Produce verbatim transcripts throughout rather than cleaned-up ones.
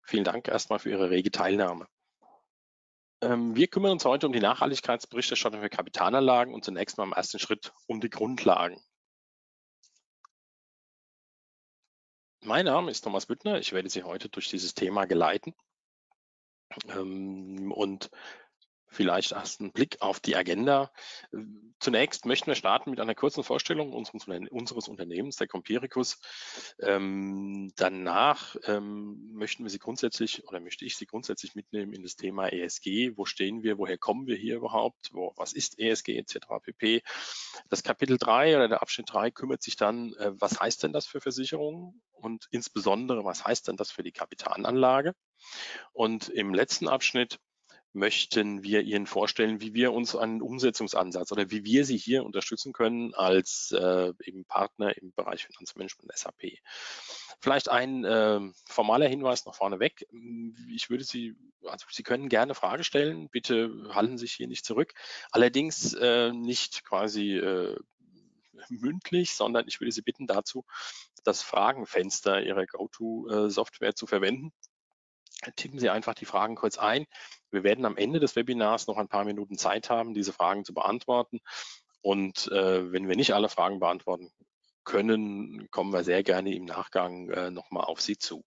Vielen Dank erstmal für Ihre rege Teilnahme. Ähm, wir kümmern uns heute um die Nachhaltigkeitsberichterstattung für Kapitalanlagen und zunächst mal im ersten Schritt um die Grundlagen. Mein Name ist Thomas Büttner. Ich werde Sie heute durch dieses Thema geleiten. Ähm, und vielleicht erst einen Blick auf die Agenda. Äh, Zunächst möchten wir starten mit einer kurzen Vorstellung unseres, Unterne- unseres Unternehmens, der Compiricus. Ähm, danach ähm, möchten wir Sie grundsätzlich oder möchte ich Sie grundsätzlich mitnehmen in das Thema E S G. Wo stehen wir? Woher kommen wir hier überhaupt? Wo, was ist E S G et cetera pp. Das Kapitel drei oder der Abschnitt drei kümmert sich dann, äh, was heißt denn das für Versicherungen und insbesondere, was heißt denn das für die Kapitalanlage? Und im letzten Abschnitt möchten wir Ihnen vorstellen, wie wir uns einen Umsetzungsansatz oder wie wir Sie hier unterstützen können als äh, eben Partner im Bereich Finanzmanagement S A P. Vielleicht ein äh, formaler Hinweis noch vorneweg. Ich würde Sie, also Sie können gerne Frage stellen, bitte halten Sie sich hier nicht zurück. Allerdings äh, nicht quasi äh, mündlich, sondern ich würde Sie bitten dazu, das Fragenfenster Ihrer GoTo-Software zu verwenden. Tippen Sie einfach die Fragen kurz ein. Wir werden am Ende des Webinars noch ein paar Minuten Zeit haben, diese Fragen zu beantworten. Und äh, wenn wir nicht alle Fragen beantworten können, kommen wir sehr gerne im Nachgang äh, nochmal auf Sie zu.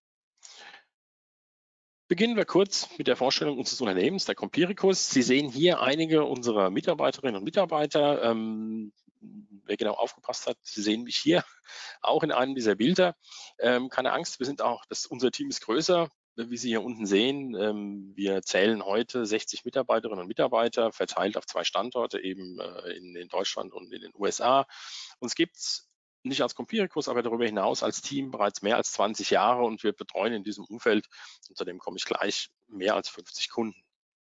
Beginnen wir kurz mit der Vorstellung unseres Unternehmens, der Compiricus. Sie sehen hier einige unserer Mitarbeiterinnen und Mitarbeiter. Ähm, wer genau aufgepasst hat, Sie sehen mich hier auch in einem dieser Bilder. Ähm, keine Angst, wir sind auch, das, unser Team ist größer. Wie Sie hier unten sehen, ähm, wir zählen heute sechzig Mitarbeiterinnen und Mitarbeiter, verteilt auf zwei Standorte, eben äh, in, in Deutschland und in den U S A. Uns gibt es nicht als Compiricus, aber darüber hinaus als Team bereits mehr als zwanzig Jahre und wir betreuen in diesem Umfeld, unter dem komme ich gleich, mehr als fünfzig Kunden.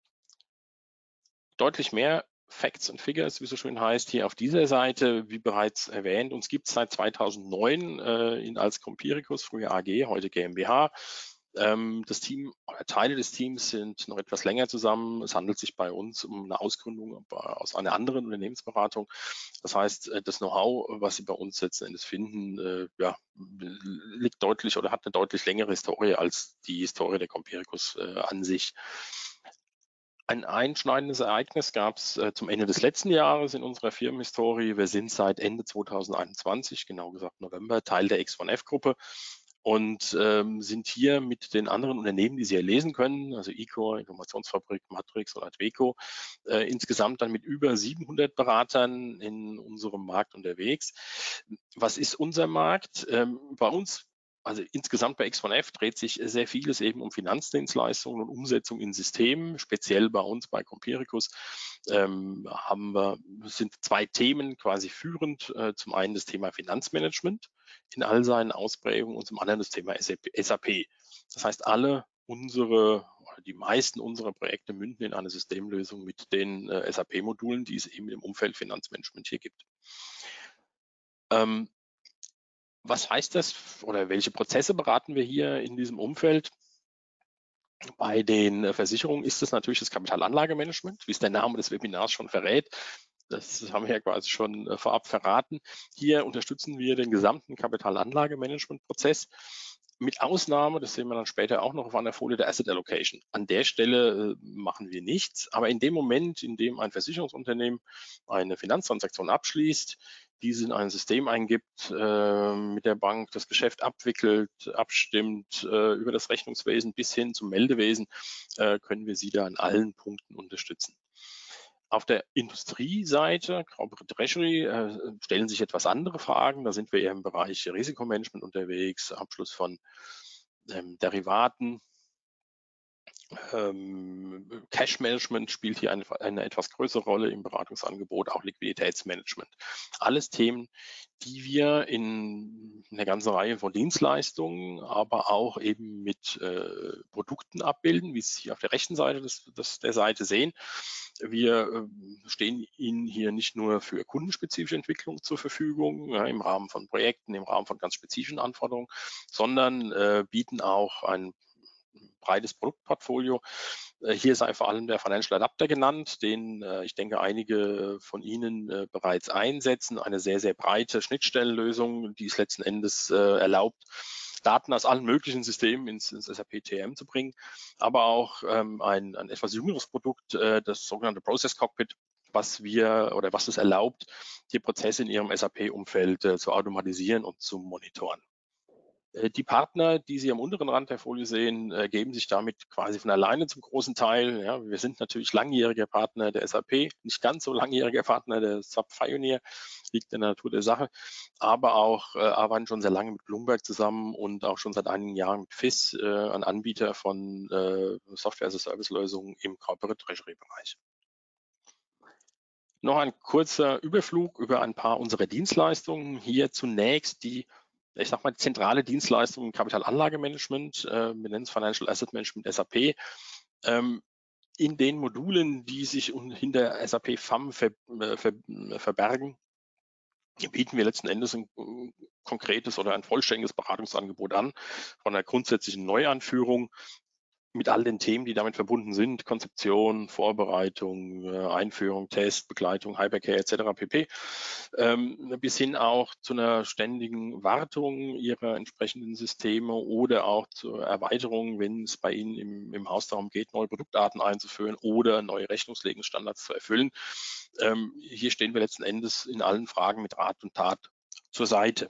Deutlich mehr Facts and Figures, wie so schön heißt, hier auf dieser Seite, wie bereits erwähnt. Uns gibt es seit zweitausendneun äh, in, als Compiricus, früher A G, heute GmbH. Ähm, das Team oder Teile des Teams sind noch etwas länger zusammen. Es handelt sich bei uns um eine Ausgründung aus einer anderen Unternehmensberatung. Das heißt, äh, das Know-how, was Sie bei uns letzten Endes finden, äh, ja, liegt deutlich oder hat eine deutlich längere Historie als die Historie der Compiricus äh, an sich. Ein einschneidendes Ereignis gab es äh, zum Ende des letzten Jahres in unserer Firmenhistorie. Wir sind seit Ende zweitausendeinundzwanzig, genau gesagt November, Teil der X eins F-Gruppe und ähm, sind hier mit den anderen Unternehmen, die Sie hier lesen können, also Icor, Informationsfabrik, Matrix und Adveco, äh, insgesamt dann mit über siebenhundert Beratern in unserem Markt unterwegs. Was ist unser Markt? Ähm, bei uns, also insgesamt bei X eins F dreht sich sehr vieles eben um Finanzdienstleistungen und Umsetzung in Systemen. Speziell bei uns bei Compiricus ähm, haben wir, sind zwei Themen quasi führend. Äh, zum einen das Thema Finanzmanagement in all seinen Ausprägungen und zum anderen das Thema S A P. Das heißt, alle unsere, oder die meisten unserer Projekte münden in eine Systemlösung mit den äh, S A P-Modulen, die es eben im Umfeld Finanzmanagement hier gibt. Ähm, Was heißt das oder welche Prozesse beraten wir hier in diesem Umfeld? Bei den Versicherungen ist es natürlich das Kapitalanlagemanagement, wie es der Name des Webinars schon verrät. Das haben wir ja quasi schon vorab verraten. Hier unterstützen wir den gesamten Kapitalanlagemanagement-Prozess mit Ausnahme, das sehen wir dann später auch noch auf einer Folie, der Asset Allocation. An der Stelle äh, machen wir nichts, aber in dem Moment, in dem ein Versicherungsunternehmen eine Finanztransaktion abschließt, diese in ein System eingibt, äh, mit der Bank das Geschäft abwickelt, abstimmt, äh, über das Rechnungswesen bis hin zum Meldewesen, äh, können wir Sie da an allen Punkten unterstützen. Auf der Industrieseite, Corporate Treasury, äh, stellen sich etwas andere Fragen. Da sind wir eher im Bereich Risikomanagement unterwegs, Abschluss von ähm, Derivaten. Ähm, Cash Management spielt hier eine, eine etwas größere Rolle im Beratungsangebot, auch Liquiditätsmanagement. Alles Themen, die wir in einer ganzen Reihe von Dienstleistungen, aber auch eben mit äh, Produkten abbilden, wie Sie hier auf der rechten Seite des, des, der Seite sehen. Wir äh, stehen Ihnen hier nicht nur für kundenspezifische Entwicklung zur Verfügung, ja, im Rahmen von Projekten, im Rahmen von ganz spezifischen Anforderungen, sondern äh, bieten auch ein breites Produktportfolio. Äh, Hier sei vor allem der Financial Adapter genannt, den äh, ich denke einige von Ihnen äh, bereits einsetzen. Eine sehr, sehr breite Schnittstellenlösung, die es letzten Endes äh, erlaubt, Daten aus allen möglichen Systemen ins, ins S A P T M zu bringen, aber auch ähm, ein, ein etwas jüngeres Produkt, äh, das sogenannte Process Cockpit, was wir oder was es erlaubt, die Prozesse in ihrem S A P-Umfeld äh, zu automatisieren und zu monitoren. Die Partner, die Sie am unteren Rand der Folie sehen, ergeben sich damit quasi von alleine zum großen Teil. Ja, wir sind natürlich langjähriger Partner der S A P, nicht ganz so langjähriger Partner der S A P Pioneer, liegt in der Natur der Sache, aber auch äh, arbeiten schon sehr lange mit Bloomberg zusammen und auch schon seit einigen Jahren mit F I S, äh, ein Anbieter von äh, Software-as-a-Service-Lösungen im Corporate Treasury-Bereich. Noch ein kurzer Überflug über ein paar unserer Dienstleistungen. Hier zunächst die, ich sag mal, die zentrale Dienstleistung im Kapitalanlagemanagement, äh, wir nennen es Financial Asset Management S A P. Ähm, in den Modulen, die sich hinter S A P F A M ver, äh, ver, verbergen, bieten wir letzten Endes ein konkretes oder ein vollständiges Beratungsangebot an, von einer grundsätzlichen Neuanführung mit all den Themen, die damit verbunden sind, Konzeption, Vorbereitung, Einführung, Test, Begleitung, Hypercare et cetera pp. Ähm, bis hin auch zu einer ständigen Wartung ihrer entsprechenden Systeme oder auch zur Erweiterung, wenn es bei Ihnen im, im Haus darum geht, neue Produktarten einzuführen oder neue Rechnungslegungsstandards zu erfüllen. Ähm, hier stehen wir letzten Endes in allen Fragen mit Rat und Tat zur Seite.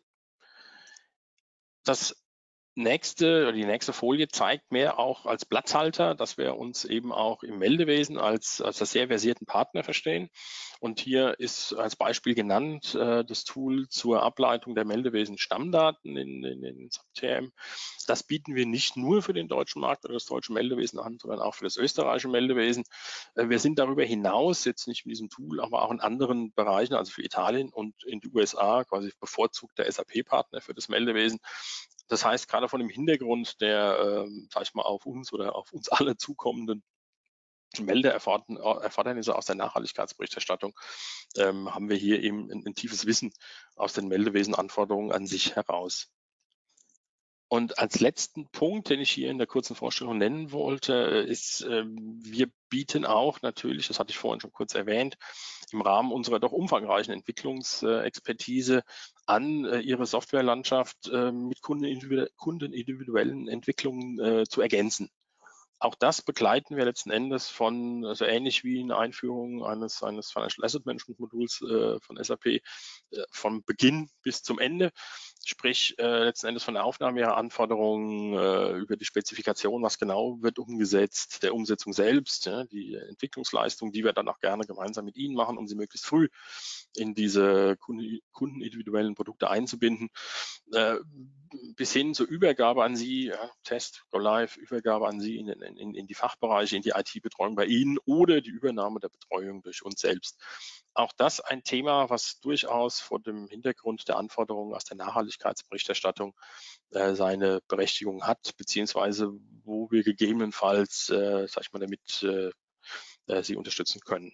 Das nächste oder die nächste Folie zeigt mehr auch als Platzhalter, dass wir uns eben auch im Meldewesen als, als sehr versierten Partner verstehen. Und hier ist als Beispiel genannt äh, das Tool zur Ableitung der Meldewesen-Stammdaten in, in, in S A P T M. Das bieten wir nicht nur für den deutschen Markt oder das deutsche Meldewesen an, sondern auch für das österreichische Meldewesen. Äh, wir sind darüber hinaus, jetzt nicht mit diesem Tool, aber auch in anderen Bereichen, also für Italien und in die U S A, quasi bevorzugter S A P-Partner für das Meldewesen. Das heißt, gerade von dem Hintergrund der, äh, sag ich mal, auf uns oder auf uns alle zukommenden Meldeerfordernisse aus der Nachhaltigkeitsberichterstattung, ähm, haben wir hier eben ein, ein tiefes Wissen aus den Meldewesenanforderungen an sich heraus. Und als letzten Punkt, den ich hier in der kurzen Vorstellung nennen wollte, ist, ähm, wir bieten auch natürlich, das hatte ich vorhin schon kurz erwähnt, im Rahmen unserer doch umfangreichen Entwicklungsexpertise an, äh, Ihre Softwarelandschaft äh, mit kundenindividuellen Entwicklungen äh, zu ergänzen. Auch das begleiten wir letzten Endes von, also ähnlich wie in Einführung eines, eines Financial Asset Management Moduls äh, von S A P, äh, vom Beginn bis zum Ende. Sprich, äh, letzten Endes von der Aufnahme ihrer Anforderungen äh, über die Spezifikation, was genau wird umgesetzt, der Umsetzung selbst, ja, die Entwicklungsleistung, die wir dann auch gerne gemeinsam mit Ihnen machen, um sie möglichst früh in diese kundenindividuellen Produkte einzubinden, äh, bis hin zur Übergabe an Sie, ja, Test, Go Live, Übergabe an Sie in, in, in die Fachbereiche, in die I T-Betreuung bei Ihnen oder die Übernahme der Betreuung durch uns selbst. Auch das ein Thema, was durchaus vor dem Hintergrund der Anforderungen aus der Nachhaltigkeitsberichterstattung äh, seine Berechtigung hat, beziehungsweise wo wir gegebenenfalls, äh, sag ich mal, damit äh, äh, Sie unterstützen können.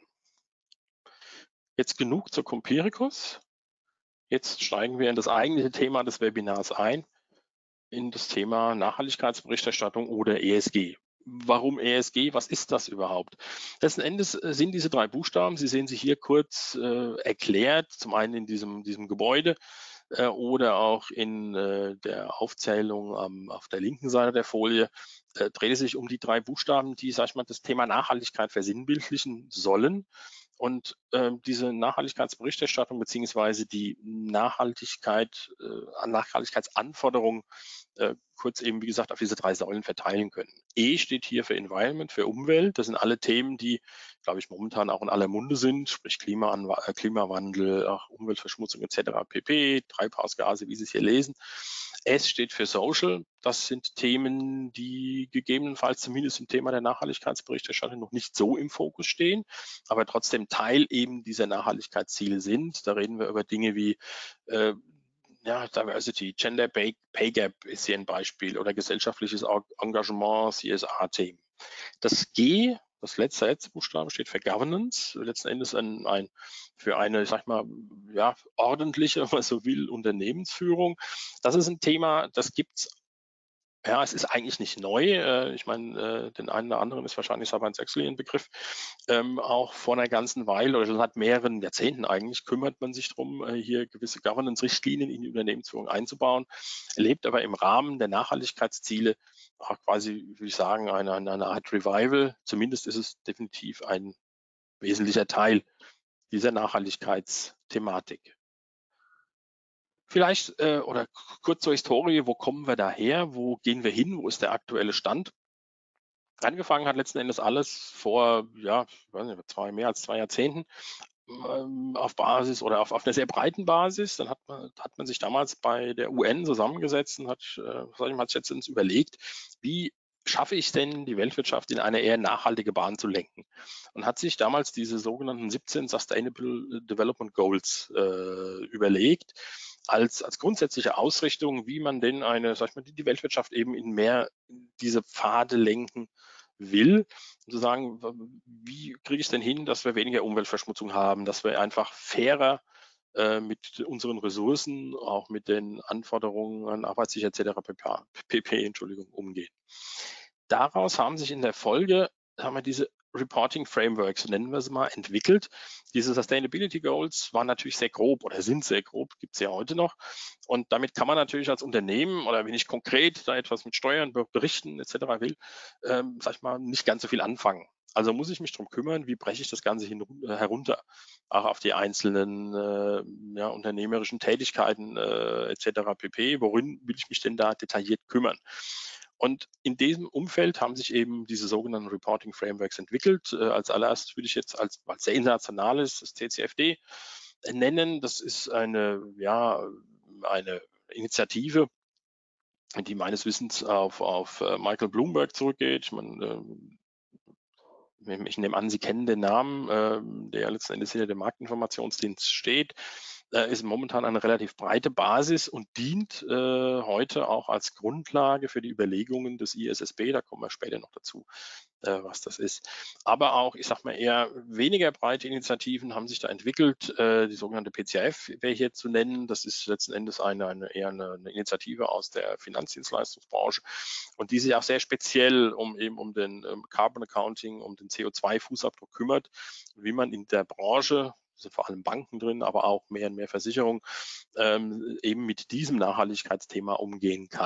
Jetzt genug zur Compiricus. Jetzt steigen wir in das eigentliche Thema des Webinars ein, in das Thema Nachhaltigkeitsberichterstattung oder E S G. Warum E S G? Was ist das überhaupt? Letzten Endes sind diese drei Buchstaben, Sie sehen sie hier kurz äh, erklärt, zum einen in diesem, diesem Gebäude äh, oder auch in äh, der Aufzählung ähm, auf der linken Seite der Folie, äh, dreht es sich um die drei Buchstaben, die, sag ich mal, das Thema Nachhaltigkeit versinnbildlichen sollen. Und äh, diese Nachhaltigkeitsberichterstattung beziehungsweise die Nachhaltigkeit, äh, Nachhaltigkeitsanforderungen äh, kurz eben, wie gesagt, auf diese drei Säulen verteilen können. E steht hier für Environment, für Umwelt. Das sind alle Themen, die, glaube ich, momentan auch in aller Munde sind, sprich Klimaanw- Klimawandel, auch Umweltverschmutzung et cetera pp, Treibhausgase, wie Sie es hier lesen. S steht für Social. Das sind Themen, die gegebenenfalls zumindest im Thema der Nachhaltigkeitsberichterstattung noch nicht so im Fokus stehen, aber trotzdem Teil eben dieser Nachhaltigkeitsziele sind. Da reden wir über Dinge wie äh, ja, Diversity, Gender Pay, Pay Gap ist hier ein Beispiel oder gesellschaftliches Engagement, C S R-Themen. Das G, das letzte Letztbuchstabe, steht für Governance, letzten Endes ein, ein für eine, sag ich mal, ja, ordentliche, wenn man so will, Unternehmensführung. Das ist ein Thema, das gibt es Ja, es ist eigentlich nicht neu. Äh, ich meine, äh, den einen oder anderen ist wahrscheinlich Sarbanes-Oxley ein Begriff. Ähm, auch vor einer ganzen Weile oder schon seit mehreren Jahrzehnten eigentlich kümmert man sich drum, äh, hier gewisse Governance-Richtlinien in die Unternehmensführung einzubauen, erlebt aber im Rahmen der Nachhaltigkeitsziele auch quasi, würde ich sagen, eine eine eine Art Revival. Zumindest ist es definitiv ein wesentlicher Teil dieser Nachhaltigkeitsthematik. Vielleicht, äh, oder k kurz zur Historie, wo kommen wir daher? Wo gehen wir hin? Wo ist der aktuelle Stand? Angefangen hat letzten Endes alles vor, ja, ich weiß nicht, zwei mehr als zwei Jahrzehnten, ähm, auf Basis oder auf auf 'ner sehr breiten Basis. Dann hat man hat man sich damals bei der U N zusammengesetzt und hat, äh, sage ich mal, hat letztens überlegt: „Wie schaffe ich denn, die Weltwirtschaft in eine eher nachhaltige Bahn zu lenken?“ Und hat sich damals diese sogenannten siebzehn Sustainable Development Goals, äh, überlegt als als grundsätzliche Ausrichtung, wie man denn eine, sage ich mal, die die Weltwirtschaft eben in mehr in diese Pfade lenken will, um zu sagen, w wie kriege ich es denn hin, dass wir weniger Umweltverschmutzung haben, dass wir einfach fairer, äh, mit unseren Ressourcen, auch mit den Anforderungen an Arbeitssicherheit et cetera pp. pp., Entschuldigung, umgehen. Daraus haben sich in der Folge haben wir diese Reporting Frameworks, so nennen wir sie mal, entwickelt. Diese Sustainability Goals waren natürlich sehr grob oder sind sehr grob, gibt es ja heute noch. Und damit kann man natürlich als Unternehmen oder wenn ich konkret da etwas mit Steuern be berichten et cetera will, ähm, sage ich mal, nicht ganz so viel anfangen. Also muss ich mich drum kümmern, wie breche ich das Ganze hin äh, herunter, auch auf die einzelnen, äh, ja, unternehmerischen Tätigkeiten, äh, et cetera pp. Worin will ich mich denn da detailliert kümmern? Und in diesem Umfeld haben sich eben diese sogenannten Reporting Frameworks entwickelt. Äh, als allererstes würde ich jetzt als, als sehr internationales das C C F D nennen. Das ist eine, ja, eine Initiative, die meines Wissens auf, auf äh, Michael Bloomberg zurückgeht. Ich, meine, äh, ich nehme an, Sie kennen den Namen, äh, der letzten Endes hinter dem Marktinformationsdienst steht. Äh, ist momentan eine relativ breite Basis und dient äh, heute auch als Grundlage für die Überlegungen des I S S B. Da kommen wir später noch dazu, äh, was das ist. Aber auch, ich sage mal, eher weniger breite Initiativen haben sich da entwickelt. Äh, die sogenannte P C F wäre hier zu nennen. Das ist letzten Endes eine, eine eher eine, eine Initiative aus der Finanzdienstleistungsbranche und die sich auch sehr speziell um eben um den ähm, Carbon Accounting, um den C O zwei Fußabdruck kümmert, wie man in der Branche, sind vor allem Banken drin, aber auch mehr und mehr Versicherungen, ähm, eben mit diesem Nachhaltigkeitsthema umgehen kann.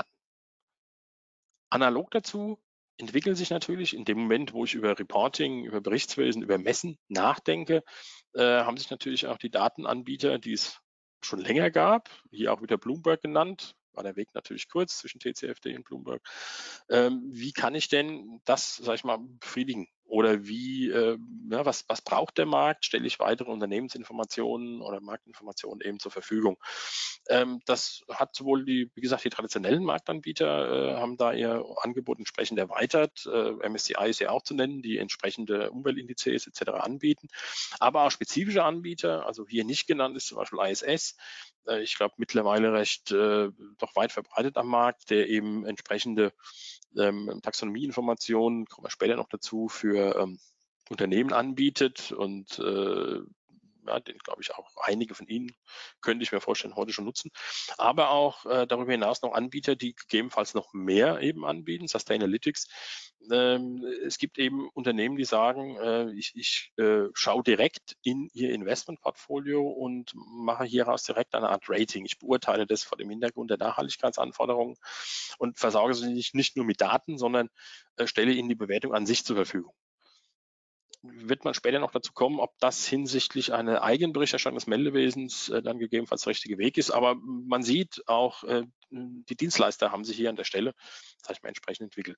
Analog dazu entwickeln sich natürlich in dem Moment, wo ich über Reporting, über Berichtswesen, über Messen nachdenke, äh, haben sich natürlich auch die Datenanbieter, die es schon länger gab, hier auch wieder Bloomberg genannt, war der Weg natürlich kurz zwischen T C F D und Bloomberg. Ähm, wie kann ich denn das, sage ich mal, befriedigen? Oder wie, äh, ja, was, was braucht der Markt? Stelle ich weitere Unternehmensinformationen oder Marktinformationen eben zur Verfügung? Ähm, das hat sowohl die, wie gesagt, die traditionellen Marktanbieter äh, haben da ihr Angebot entsprechend erweitert. Äh, M S C I ist ja auch zu nennen, die entsprechende Umweltindizes et cetera anbieten. Aber auch spezifische Anbieter, also hier nicht genannt ist zum Beispiel I S S. Äh, ich glaube mittlerweile recht äh, doch weit verbreitet am Markt, der eben entsprechende ähm, Taxonomieinformationen, kommen wir später noch dazu, für ähm, Unternehmen anbietet und äh, ja, den glaube ich auch einige von Ihnen könnte ich mir vorstellen, heute schon nutzen. Aber auch äh, darüber hinaus noch Anbieter, die gegebenenfalls noch mehr eben anbieten, Sustainalytics. Ähm, es gibt eben Unternehmen, die sagen, äh, ich, ich äh, schaue direkt in ihr Investmentportfolio und mache hieraus direkt eine Art Rating. Ich beurteile das vor dem Hintergrund der Nachhaltigkeitsanforderungen und versorge sie nicht, nicht nur mit Daten, sondern äh, stelle ihnen die Bewertung an sich zur Verfügung. Wird man später noch dazu kommen, ob das hinsichtlich einer Eigenberichterstattung des Meldewesens äh, dann gegebenenfalls der richtige Weg ist. Aber man sieht auch, äh, die Dienstleister haben sich hier an der Stelle, sag ich mal, entsprechend entwickelt.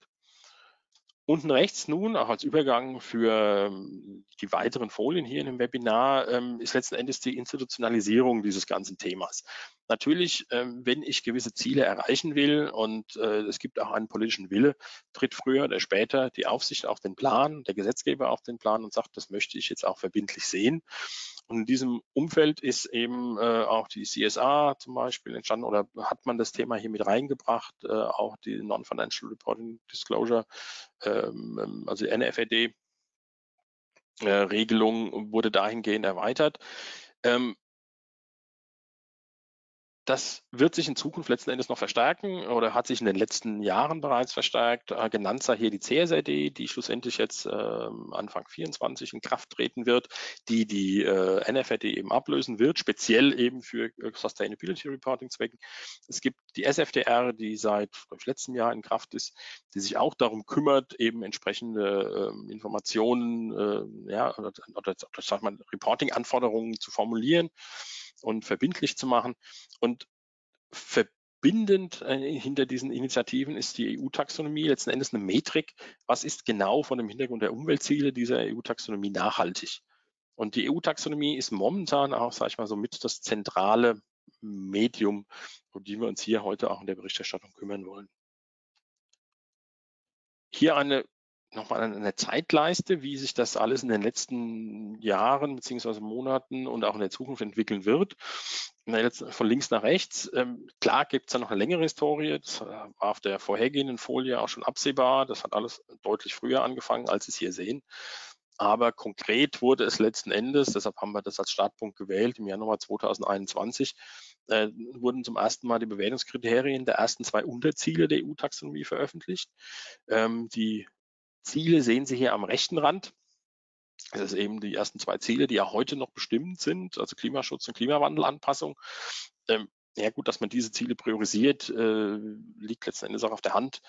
Unten rechts nun, auch als Übergang für ähm, die weiteren Folien hier in dem Webinar, ähm, ist letzten Endes die Institutionalisierung dieses ganzen Themas. Natürlich, ähm, wenn ich gewisse Ziele erreichen will und äh, es gibt auch einen politischen Wille, tritt früher oder später die Aufsicht auf den Plan, der Gesetzgeber auf den Plan und sagt, das möchte ich jetzt auch verbindlich sehen. Und in diesem Umfeld ist eben äh, auch die C S R zum Beispiel entstanden oder hat man das Thema hier mit reingebracht, äh, auch die Non-Financial Reporting Disclosure, ähm, ähm, also die N F R D-Regelung wurde dahingehend erweitert. Ähm, Das wird sich in Zukunft letzten Endes noch verstärken oder hat sich in den letzten Jahren bereits verstärkt. Äh, genannt sei hier die C S R D, die schlussendlich jetzt äh, Anfang vierundzwanzig in Kraft treten wird, die die äh, N F R D eben ablösen wird, speziell eben für äh, Sustainability Reporting Zwecken. Es gibt die S F D R, die seit glaub ich, letztem Jahr in Kraft ist, die sich auch darum kümmert, eben entsprechende äh, Informationen äh, ja, oder, oder, oder sag mal, Reporting-Anforderungen zu formulieren und verbindlich zu machen. Und verbindend äh, hinter diesen Initiativen ist die E U-Taxonomie letzten Endes eine Metrik. Was ist genau von dem Hintergrund der Umweltziele dieser E U-Taxonomie nachhaltig? Und die E U-Taxonomie ist momentan auch, sage ich mal, so mit das zentrale Medium, um die wir uns hier heute auch in der Berichterstattung kümmern wollen. Hier eine nochmal eine Zeitleiste, wie sich das alles in den letzten Jahren beziehungsweise Monaten und auch in der Zukunft entwickeln wird. Von links nach rechts. Ähm, klar gibt es da noch eine längere Historie. Das war auf der vorhergehenden Folie auch schon absehbar. Das hat alles deutlich früher angefangen, als Sie es hier sehen. Aber konkret wurde es letzten Endes, deshalb haben wir das als Startpunkt gewählt, im Januar zweitausendeinundzwanzig, äh, wurden zum ersten Mal die Bewertungskriterien der ersten zwei Unterziele der E U-Taxonomie veröffentlicht. Ähm, die Ziele sehen Sie hier am rechten Rand. Das ist eben die ersten zwei Ziele, die ja heute noch bestimmend sind, also Klimaschutz und Klimawandelanpassung. Ähm, ja gut, dass man diese Ziele priorisiert, äh, liegt letzten Endes auch auf der Hand.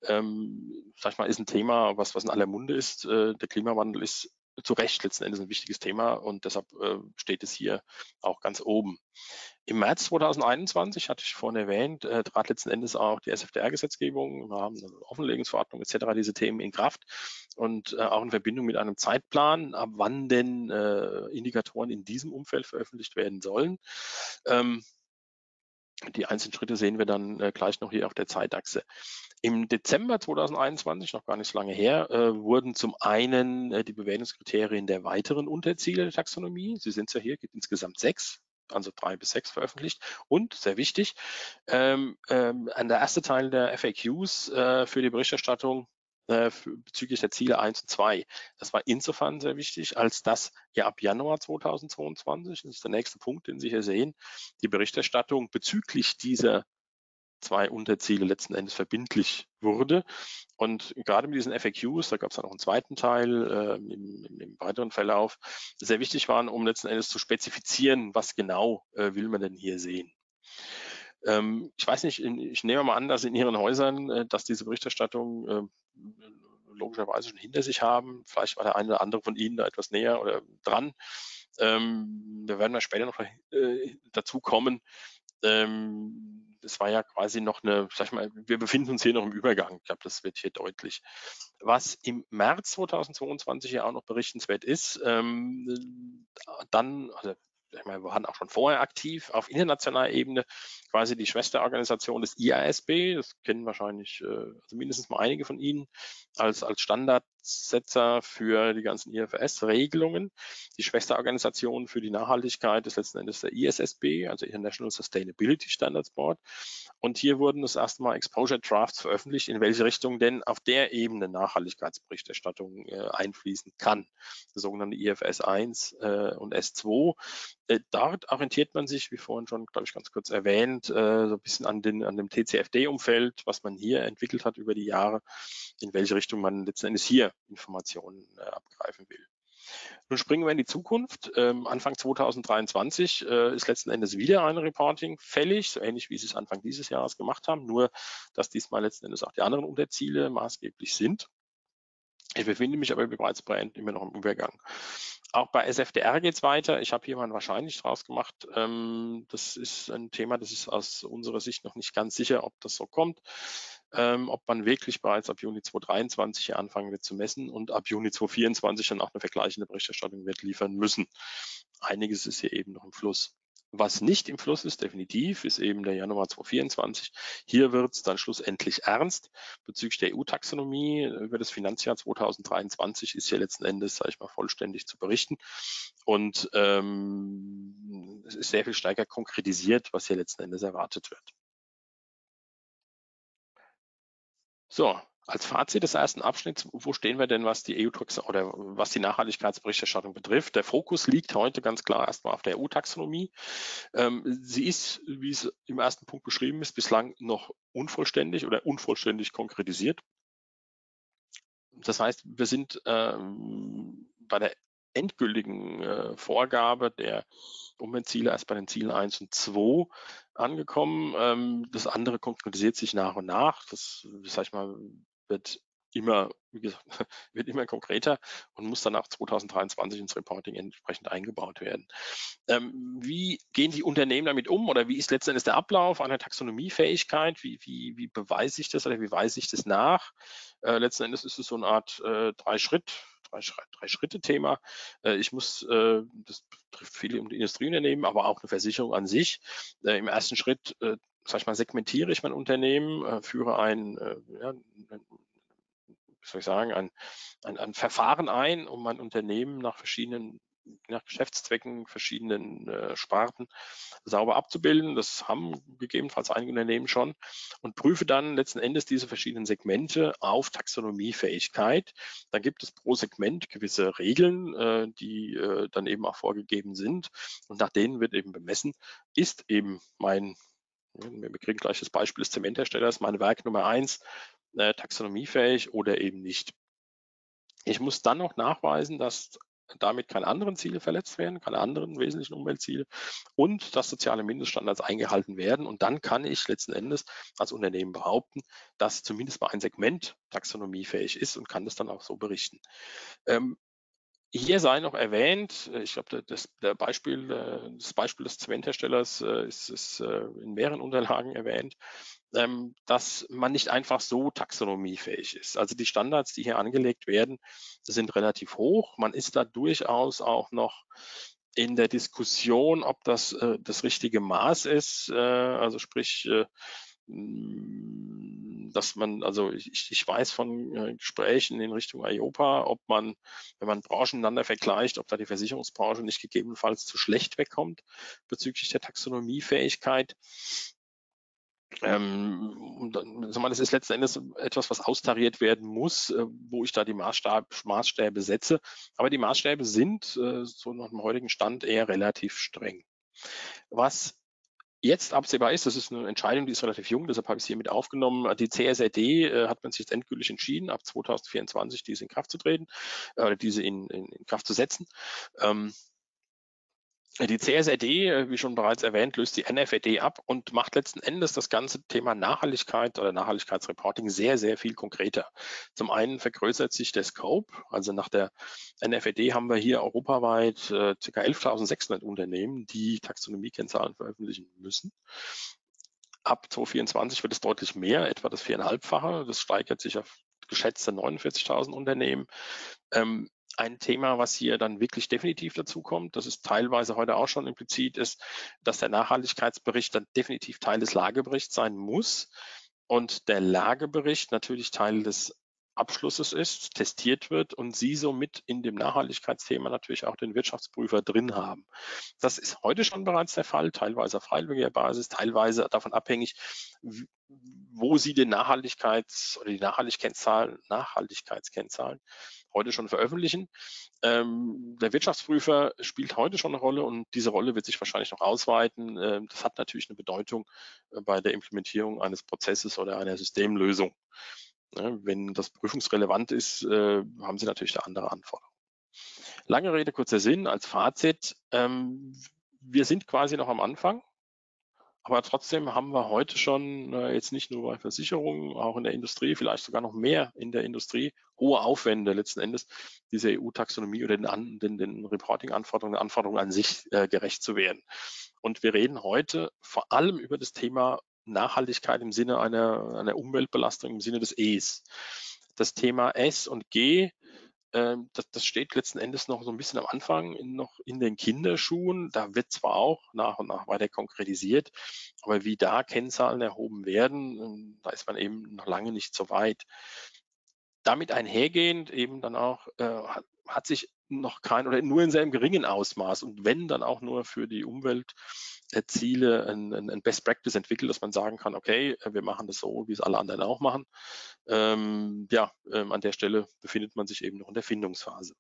Ähm, sag ich mal, ist ein Thema, was, was in aller Munde ist. Äh, der Klimawandel ist zu Recht letzten Endes ein wichtiges Thema und deshalb äh, steht es hier auch ganz oben. Im März zweitausendeinundzwanzig, hatte ich vorhin erwähnt, äh, trat letzten Endes auch die S F D R-Gesetzgebung, wir haben eine Offenlegungsverordnung et cetera, diese Themen in Kraft und äh, auch in Verbindung mit einem Zeitplan, ab wann denn äh, Indikatoren in diesem Umfeld veröffentlicht werden sollen. Ähm, die einzelnen Schritte sehen wir dann äh, gleich noch hier auf der Zeitachse. Im Dezember zweitausendeinundzwanzig, noch gar nicht so lange her, äh, wurden zum einen äh, die Bewertungskriterien der weiteren Unterziele der Taxonomie, Sie sehen es ja hier, gibt insgesamt sechs, also drei bis sechs veröffentlicht. Und, sehr wichtig, ähm, ähm, der erste Teil der F A Qs äh, für die Berichterstattung äh, für, bezüglich der Ziele eins und zwei. Das war insofern sehr wichtig, als dass ja ab Januar zweitausendzweiundzwanzig, das ist der nächste Punkt, den Sie hier sehen, die Berichterstattung bezüglich dieser zwei Unterziele letzten Endes verbindlich wurde. Und gerade mit diesen F A Qs, da gab es dann noch einen zweiten Teil äh, im, im, im weiteren Verlauf, sehr wichtig waren, um letzten Endes zu spezifizieren, was genau äh, will man denn hier sehen. Ähm, ich weiß nicht, in, ich nehme mal an, dass in Ihren Häusern, äh, dass diese Berichterstattung äh, logischerweise schon hinter sich haben. Vielleicht war der eine oder andere von Ihnen da etwas näher oder dran. Ähm, wir werden mal später noch äh, dazu kommen. Ähm, das war ja quasi noch eine, sag ich mal, wir befinden uns hier noch im Übergang. Ich glaube, das wird hier deutlich. Was im März zweitausendzweiundzwanzig ja auch noch berichtenswert ist, ähm, dann, also ich meine, wir waren auch schon vorher aktiv auf internationaler Ebene, quasi die Schwesterorganisation des I A S B, das kennen wahrscheinlich äh, also mindestens mal einige von Ihnen, als, als Standardsetzer für die ganzen I F R S-Regelungen. Die Schwesterorganisation für die Nachhaltigkeit ist letzten Endes der I S S B, also International Sustainability Standards Board. Und hier wurden das erste Mal Exposure Drafts veröffentlicht, in welche Richtung denn auf der Ebene Nachhaltigkeitsberichterstattung äh, einfließen kann. Das sogenannte I F R S eins äh, und S zwei. Äh, dort orientiert man sich, wie vorhin schon, glaube ich, ganz kurz erwähnt, äh, so ein bisschen an, den, an dem T C F D-Umfeld, was man hier entwickelt hat über die Jahre, in welche Richtung man letzten Endes hier Informationen äh, abgreifen will. Nun springen wir in die Zukunft. Ähm, Anfang zweitausenddreiundzwanzig äh, ist letzten Endes wieder ein Reporting fällig, so ähnlich wie Sie es Anfang dieses Jahres gemacht haben, nur dass diesmal letzten Endes auch die anderen Unterziele maßgeblich sind. Ich befinde mich aber bereits immer noch im Übergang. Auch bei S F D R geht es weiter. Ich habe hier mal ein wahrscheinlich draus gemacht. Ähm, das ist ein Thema, das ist aus unserer Sicht noch nicht ganz sicher, ob das so kommt. Ähm, ob man wirklich bereits ab Juni zweitausenddreiundzwanzig hier anfangen wird zu messen und ab Juni zweitausendvierundzwanzig dann auch eine vergleichende Berichterstattung wird liefern müssen. Einiges ist hier eben noch im Fluss. Was nicht im Fluss ist, definitiv, ist eben der Januar zweitausendvierundzwanzig. Hier wird es dann schlussendlich ernst. Bezüglich der E U-Taxonomie über das Finanzjahr zweitausenddreiundzwanzig ist hier letzten Endes, sage ich mal, vollständig zu berichten. Und ähm, es ist sehr viel stärker konkretisiert, was hier letzten Endes erwartet wird. So, als Fazit des ersten Abschnitts, wo stehen wir denn, was die E U-Taxonomie oder was die Nachhaltigkeitsberichterstattung betrifft? Der Fokus liegt heute ganz klar erstmal auf der E U-Taxonomie. Ähm, sie ist, wie es im ersten Punkt beschrieben ist, bislang noch unvollständig oder unvollständig konkretisiert. Das heißt, wir sind ähm, bei der endgültigen äh, Vorgabe der Umweltziele erst bei den Zielen eins und zwei angekommen. Ähm, das andere konkretisiert sich nach und nach. Das, sag ich mal, wird immer, wie gesagt, wird immer konkreter und muss dann auch zweitausenddreiundzwanzig ins Reporting entsprechend eingebaut werden. Ähm, wie gehen die Unternehmen damit um oder wie ist letztendlich der Ablauf einer Taxonomiefähigkeit? Wie, wie, wie beweise ich das oder wie weise ich das nach? Äh, letzten Endes ist es so eine Art äh, Drei-Schritt, Drei-Schritte-Thema. Äh, ich muss, äh, das betrifft viele Industrieunternehmen, aber auch eine Versicherung an sich. Äh, Im ersten Schritt, äh, sag ich mal, segmentiere ich mein Unternehmen, äh, führe ein, äh, ja, wie soll ich sagen, ein, ein, ein Verfahren ein, um mein Unternehmen nach verschiedenen nach Geschäftszwecken, verschiedenen äh, Sparten sauber abzubilden. Das haben gegebenenfalls einige Unternehmen schon und prüfe dann letzten Endes diese verschiedenen Segmente auf Taxonomiefähigkeit. Da gibt es pro Segment gewisse Regeln, äh, die äh, dann eben auch vorgegeben sind und nach denen wird eben bemessen, ist eben mein, wir kriegen gleich das Beispiel des Zementherstellers, mein Werk Nummer eins äh, taxonomiefähig oder eben nicht. Ich muss dann noch nachweisen, dass damit keine anderen Ziele verletzt werden, keine anderen wesentlichen Umweltziele und dass soziale Mindeststandards eingehalten werden. Und dann kann ich letzten Endes als Unternehmen behaupten, dass zumindest mal ein Segment taxonomiefähig ist und kann das dann auch so berichten. Ähm, hier sei noch erwähnt, ich glaube, das, der Beispiel, das Beispiel des Zementherstellers ist, ist in mehreren Unterlagen erwähnt, dass man nicht einfach so taxonomiefähig ist. Also die Standards, die hier angelegt werden, sind relativ hoch. Man ist da durchaus auch noch in der Diskussion, ob das äh, das richtige Maß ist. Äh, also sprich, äh, dass man, also ich, ich weiß von äh, Gesprächen in Richtung I O P A, ob man, wenn man Branchen miteinander vergleicht, ob da die Versicherungsbranche nicht gegebenenfalls zu schlecht wegkommt bezüglich der Taxonomiefähigkeit. Ähm, das ist letzten Endes etwas, was austariert werden muss, äh, wo ich da die Maßstab, Maßstäbe setze. Aber die Maßstäbe sind äh, so nach dem heutigen Stand eher relativ streng. Was jetzt absehbar ist, das ist eine Entscheidung, die ist relativ jung, deshalb habe ich sie hier mit aufgenommen. Die C S R D äh, hat man sich jetzt endgültig entschieden, ab zweitausendvierundzwanzig diese in Kraft zu treten, äh, diese in, in, in Kraft zu setzen. Ähm, Die C S R D, wie schon bereits erwähnt, löst die N F R D ab und macht letzten Endes das ganze Thema Nachhaltigkeit oder Nachhaltigkeitsreporting sehr, sehr viel konkreter. Zum einen vergrößert sich der Scope, also nach der N F R D haben wir hier europaweit äh, ca. elftausendsechshundert Unternehmen, die Taxonomiekennzahlen veröffentlichen müssen. Ab zweitausendvierundzwanzig wird es deutlich mehr, etwa das viereinhalbfache. Das steigert sich auf geschätzte neunundvierzigtausend Unternehmen. Ähm, ein Thema, was hier dann wirklich definitiv dazu kommt, das ist teilweise heute auch schon implizit, ist, dass der Nachhaltigkeitsbericht dann definitiv Teil des Lageberichts sein muss und der Lagebericht natürlich Teil des Abschlusses ist, testiert wird und Sie somit in dem Nachhaltigkeitsthema natürlich auch den Wirtschaftsprüfer drin haben. Das ist heute schon bereits der Fall, teilweise auf freiwilliger Basis, teilweise davon abhängig, wo Sie den Nachhaltigkeits- oder die Nachhaltigkeitskennzahlen, Nachhaltigkeitskennzahlen heute schon veröffentlichen. Ähm, der Wirtschaftsprüfer spielt heute schon eine Rolle und diese Rolle wird sich wahrscheinlich noch ausweiten. Ähm, das hat natürlich eine Bedeutung äh, bei der Implementierung eines Prozesses oder einer Systemlösung. Ja, wenn das prüfungsrelevant ist, äh, haben Sie natürlich da andere Anforderungen. Lange Rede, kurzer Sinn, als Fazit, ähm, wir sind quasi noch am Anfang. Aber trotzdem haben wir heute schon äh, jetzt nicht nur bei Versicherungen, auch in der Industrie, vielleicht sogar noch mehr in der Industrie, hohe Aufwände letzten Endes, dieser E U-Taxonomie oder den, den, den Reporting-Anforderungen, den Anforderungen an sich äh, gerecht zu werden. Und wir reden heute vor allem über das Thema Nachhaltigkeit im Sinne einer, einer Umweltbelastung, im Sinne des E's. Das Thema S und G, ähm, das, das steht letzten Endes noch so ein bisschen am Anfang, in, noch in den Kinderschuhen. Da wird zwar auch nach und nach weiter konkretisiert, aber wie da Kennzahlen erhoben werden, ähm, da ist man eben noch lange nicht so weit. damit einhergehend eben dann auch äh, hat, hat sich noch kein oder nur in sehr geringen Ausmaß und wenn dann auch nur für die Umweltziele ein, ein, ein Best Practice entwickelt, dass man sagen kann, okay, wir machen das so, wie es alle anderen auch machen. Ähm, ja, ähm, an der Stelle befindet man sich eben noch in der Findungsphase.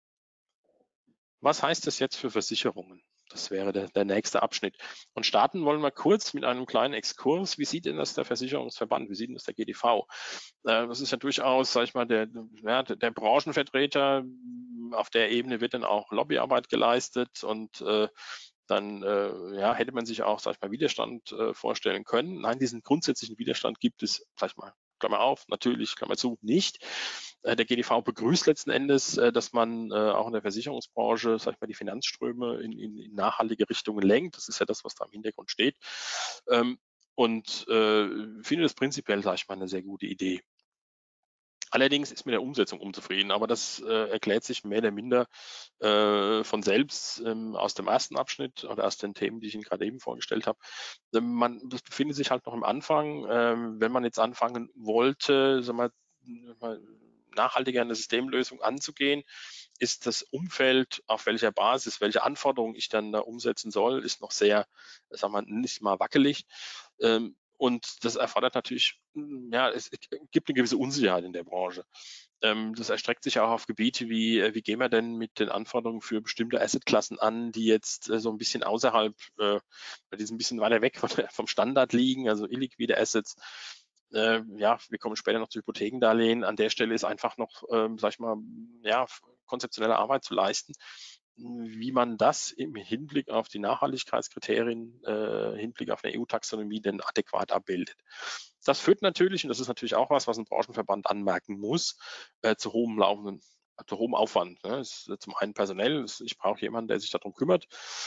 Was heißt das jetzt für Versicherungen? Das wäre der, der nächste Abschnitt. Und starten wollen wir kurz mit einem kleinen Exkurs. Wie sieht denn das der Versicherungsverband? Wie sieht denn das der G D V? Äh, das ist ja durchaus, sag ich mal, der, ja, der Branchenvertreter. Auf der Ebene wird dann auch Lobbyarbeit geleistet und äh, dann äh, ja, hätte man sich auch, sag ich mal, Widerstand äh, vorstellen können. Nein, diesen grundsätzlichen Widerstand gibt es, sag ich mal, Klammer auf, natürlich, Klammer zu, nicht. Äh, der G D V begrüßt letzten Endes, äh, dass man äh, auch in der Versicherungsbranche, sag ich mal, die Finanzströme in, in, in nachhaltige Richtungen lenkt. Das ist ja das, was da im Hintergrund steht. Ähm, und äh, finde das prinzipiell, sag ich mal, eine sehr gute Idee. Allerdings ist mit der Umsetzung unzufrieden, aber das äh, erklärt sich mehr oder minder äh, von selbst ähm, aus dem ersten Abschnitt oder aus den Themen, die ich Ihnen gerade eben vorgestellt habe. Ähm, man das befindet sich halt noch im Anfang. Ähm, wenn man jetzt anfangen wollte, sagen wir mal, nachhaltiger eine Systemlösung anzugehen, ist das Umfeld, auf welcher Basis, welche Anforderungen ich dann da umsetzen soll, ist noch sehr, sagen wir, nicht mal wackelig. Ähm, und das erfordert natürlich, ja, es gibt eine gewisse Unsicherheit in der Branche. Ähm, das erstreckt sich auch auf Gebiete wie, äh, wie gehen wir denn mit den Anforderungen für bestimmte Assetklassen an, die jetzt äh, so ein bisschen außerhalb, äh, die sind ein bisschen weiter weg von, vom Standard liegen, also illiquide Assets. Äh, ja, wir kommen später noch zu Hypothekendarlehen. An der Stelle ist einfach noch, ähm, sag ich mal, ja, konzeptionelle Arbeit zu leisten, wie man das im Hinblick auf die Nachhaltigkeitskriterien, äh, Hinblick auf eine E U-Taxonomie denn adäquat abbildet. Das führt natürlich, und das ist natürlich auch was, was ein Branchenverband anmerken muss, äh, zu hohem laufenden zu hohem Aufwand. Ne? Es ist zum einen personell, ich brauche jemanden, der sich darum kümmert.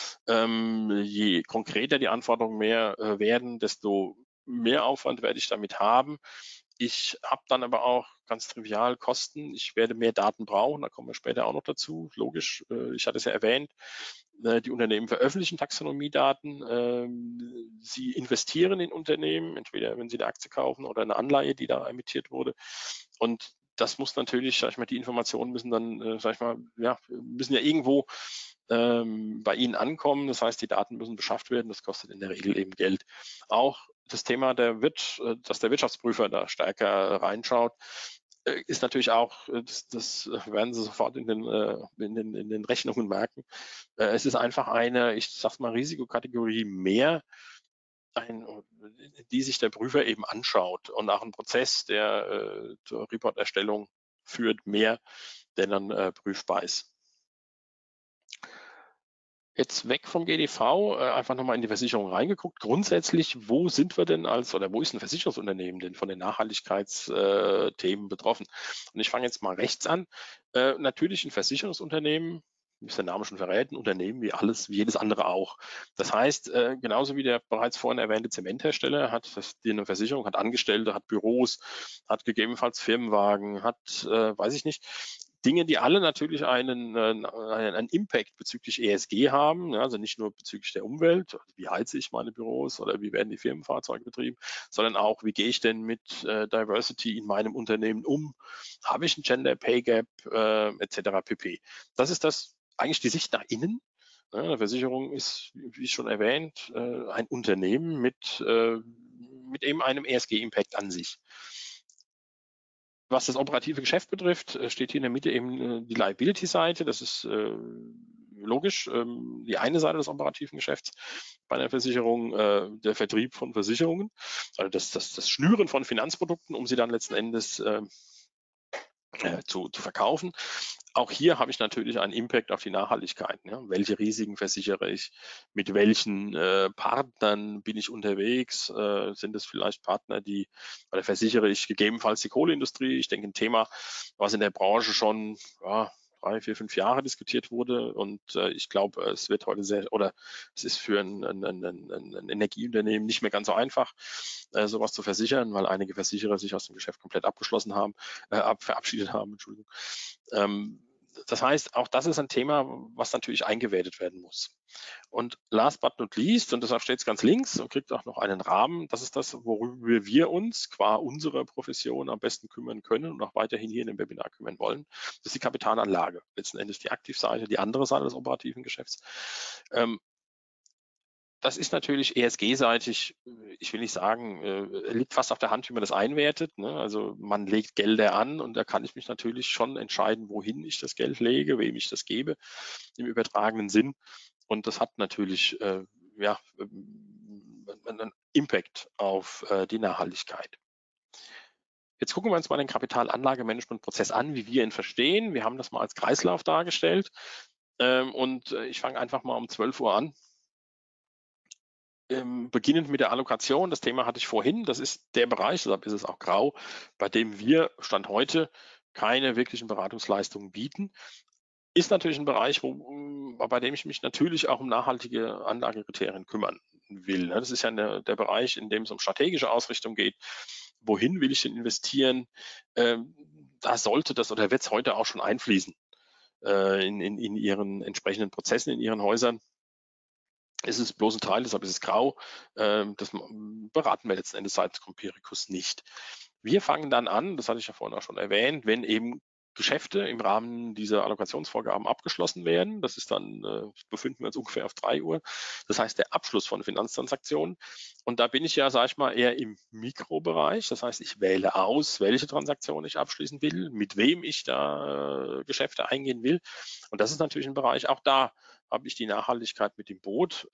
Ähm, je konkreter die Anforderungen mehr äh, werden, desto mehr Aufwand werde ich damit haben. Ich habe dann aber auch ganz trivial Kosten. Ich werde mehr Daten brauchen, da kommen wir später auch noch dazu. Logisch, äh, ich hatte es ja erwähnt, äh, die Unternehmen veröffentlichen Taxonomiedaten. Ähm, sie investieren in Unternehmen, entweder wenn sie eine Aktie kaufen oder eine Anleihe, die da emittiert wurde. Und das muss natürlich, sag ich mal, die Informationen müssen dann, äh, sag ich mal, ja, müssen ja irgendwo ähm, bei Ihnen ankommen. Das heißt, die Daten müssen beschafft werden. Das kostet in der Regel eben Geld. Auch das Thema, der wird, äh, dass der Wirtschaftsprüfer da stärker reinschaut, äh, ist natürlich auch, äh, das, das werden Sie sofort in den, äh, in den, in den Rechnungen merken. Äh, es ist einfach eine, ich sag mal, Risikokategorie mehr, ein, die sich der Prüfer eben anschaut und auch ein Prozess, der äh, zur Reporterstellung führt, mehr, der dann äh, prüfbar ist. Jetzt weg vom G D V, äh, einfach nochmal in die Versicherung reingeguckt. Grundsätzlich, wo sind wir denn als oder wo ist ein Versicherungsunternehmen denn von den Nachhaltigkeitsthemen betroffen? Und ich fange jetzt mal rechts an. Äh, natürlich ein Versicherungsunternehmen, wie es der Name schon verrät, ein Unternehmen wie alles, wie jedes andere auch. Das heißt, äh, genauso wie der bereits vorhin erwähnte Zementhersteller hat das, die eine Versicherung, hat Angestellte, hat Büros, hat gegebenenfalls Firmenwagen, hat, äh, weiß ich nicht, Dinge, die alle natürlich einen, äh, einen, einen Impact bezüglich E S G haben, ja, also nicht nur bezüglich der Umwelt, also wie heize ich meine Büros oder wie werden die Firmenfahrzeuge betrieben, sondern auch, wie gehe ich denn mit äh, Diversity in meinem Unternehmen um, habe ich ein Gender Pay Gap äh, et cetera pp. Das ist das eigentlich die Sicht nach innen. Ja, eine Versicherung ist, wie schon erwähnt, äh, ein Unternehmen mit, äh, mit eben einem E S G-Impact an sich. Was das operative Geschäft betrifft, steht hier in der Mitte eben die Liability-Seite. Das ist äh, logisch, ähm, die eine Seite des operativen Geschäfts bei einer Versicherung, äh, der Vertrieb von Versicherungen, also das, das, das Schnüren von Finanzprodukten, um sie dann letzten Endes äh, äh, zu, zu verkaufen. Auch hier habe ich natürlich einen Impact auf die Nachhaltigkeit. Ja? Welche Risiken versichere ich? Mit welchen äh, Partnern bin ich unterwegs? Äh, sind es vielleicht Partner, die, oder versichere ich gegebenenfalls die Kohleindustrie? Ich denke, ein Thema, was in der Branche schon ja, drei, vier, fünf Jahre diskutiert wurde. Und äh, ich glaube, es wird heute sehr, oder es ist für ein, ein, ein, ein Energieunternehmen nicht mehr ganz so einfach, äh, sowas zu versichern, weil einige Versicherer sich aus dem Geschäft komplett abgeschlossen haben, äh, ab, verabschiedet haben, Entschuldigung. Ähm, das heißt, auch das ist ein Thema, was natürlich eingewertet werden muss. Und last but not least, und deshalb steht es ganz links und kriegt auch noch einen Rahmen, das ist das, worüber wir uns qua unserer Profession am besten kümmern können und auch weiterhin hier in dem Webinar kümmern wollen. Das ist die Kapitalanlage, letzten Endes die Aktivseite, die andere Seite des operativen Geschäfts. Ähm, Das ist natürlich E S G-seitig, ich will nicht sagen, äh, liegt fast auf der Hand, wie man das einwertet. Ne? Also man legt Gelder an und da kann ich mich natürlich schon entscheiden, wohin ich das Geld lege, wem ich das gebe, im übertragenen Sinn. Und das hat natürlich äh, ja, einen Impact auf äh, die Nachhaltigkeit. Jetzt gucken wir uns mal den Kapitalanlagemanagementprozess an, wie wir ihn verstehen. Wir haben das mal als Kreislauf dargestellt. Ähm, und ich fange einfach mal um zwölf Uhr an. Ähm, beginnend mit der Allokation, das Thema hatte ich vorhin, das ist der Bereich, deshalb ist es auch grau, bei dem wir Stand heute keine wirklichen Beratungsleistungen bieten. Ist natürlich ein Bereich, wo, bei dem ich mich natürlich auch um nachhaltige Anlagekriterien kümmern will. Das ist ja der, der Bereich, in dem es um strategische Ausrichtung geht. Wohin will ich denn investieren? Ähm, da sollte das oder wird es heute auch schon einfließen äh, in, in, in Ihren entsprechenden Prozessen, in Ihren Häusern. Es ist bloß ein Teil, deshalb ist es grau. Ähm, das beraten wir letzten Endes seitens Compiricus nicht. Wir fangen dann an, das hatte ich ja vorhin auch schon erwähnt, wenn eben Geschäfte im Rahmen dieser Allokationsvorgaben abgeschlossen werden. Das ist dann, äh, befinden wir uns ungefähr auf drei Uhr. Das heißt, der Abschluss von Finanztransaktionen. Und da bin ich ja, sage ich mal, eher im Mikrobereich. Das heißt, ich wähle aus, welche Transaktion ich abschließen will, mit wem ich da äh, Geschäfte eingehen will. Und das ist natürlich ein Bereich, auch da habe ich die Nachhaltigkeit mit dem Boot.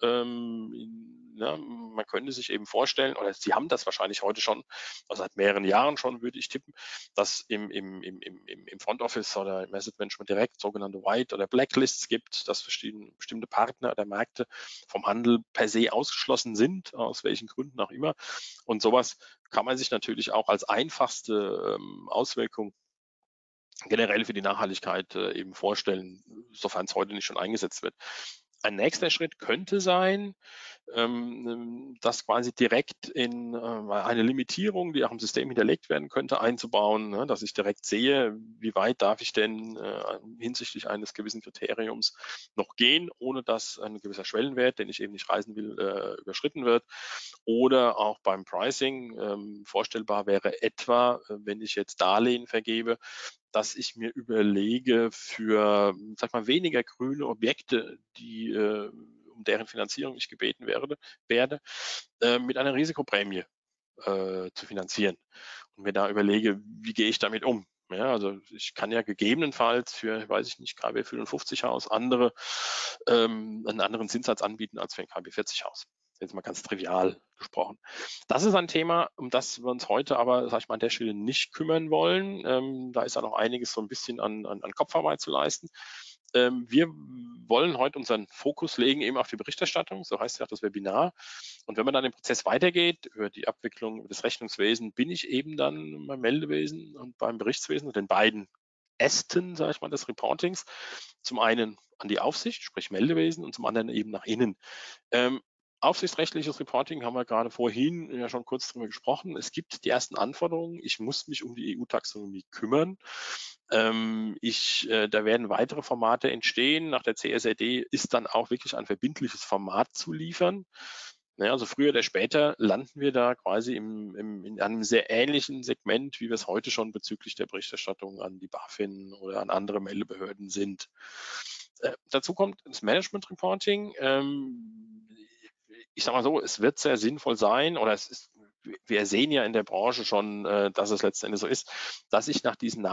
Ähm, ja, man könnte sich eben vorstellen, oder Sie haben das wahrscheinlich heute schon, also seit mehreren Jahren schon, würde ich tippen, dass im, im, im, im, im Front Office oder im Asset Management direkt sogenannte White- oder Blacklists gibt, dass bestimmte Partner der Märkte vom Handel per se ausgeschlossen sind, aus welchen Gründen auch immer. Und sowas kann man sich natürlich auch als einfachste ähm, Auswirkung generell für die Nachhaltigkeit äh, eben vorstellen, sofern es heute nicht schon eingesetzt wird. Ein nächster Schritt könnte sein, ähm, das quasi direkt in äh, eine Limitierung, die auch im System hinterlegt werden könnte, einzubauen, ne, dass ich direkt sehe, wie weit darf ich denn äh, hinsichtlich eines gewissen Kriteriums noch gehen, ohne dass ein gewisser Schwellenwert, den ich eben nicht reisen will, äh, überschritten wird. Oder auch beim Pricing ähm, vorstellbar wäre etwa, äh, wenn ich jetzt Darlehen vergebe, dass ich mir überlege, für, sag mal, weniger grüne Objekte, die, äh, um deren Finanzierung ich gebeten werde, werde äh, mit einer Risikoprämie äh, zu finanzieren. Und mir da überlege, wie gehe ich damit um? Ja, also ich kann ja gegebenenfalls für, weiß ich nicht, K W fünfundfünfzig Haus andere ähm, einen anderen Zinssatz anbieten als für ein K W vierzig Haus. Jetzt mal ganz trivial gesprochen. Das ist ein Thema, um das wir uns heute aber, sag ich mal, an der Stelle nicht kümmern wollen. Ähm, da ist ja noch einiges so ein bisschen an, an, an Kopfarbeit zu leisten. Ähm, wir wollen heute unseren Fokus legen eben auf die Berichterstattung, so heißt ja auch das Webinar. Und wenn man dann den Prozess weitergeht, über die Abwicklung, über das Rechnungswesen, bin ich eben dann beim Meldewesen und beim Berichtswesen und den beiden Ästen, sage ich mal, des Reportings. Zum einen an die Aufsicht, sprich Meldewesen, und zum anderen eben nach innen. Ähm, Aufsichtsrechtliches Reporting haben wir gerade vorhin ja schon kurz drüber gesprochen. Es gibt die ersten Anforderungen. Ich muss mich um die E U-Taxonomie kümmern. Ähm, ich, äh, da werden weitere Formate entstehen. Nach der C S R D ist dann auch wirklich ein verbindliches Format zu liefern. Naja, also früher oder später landen wir da quasi im, im, in einem sehr ähnlichen Segment, wie wir es heute schon bezüglich der Berichterstattung an die BaFin oder an andere Meldebehörden sind. Äh, dazu kommt das Management Reporting. Ähm, ich sage mal so, es wird sehr sinnvoll sein, oder es ist, wir sehen ja in der Branche schon, äh, dass es letzten Endes so ist, dass ich nach diesen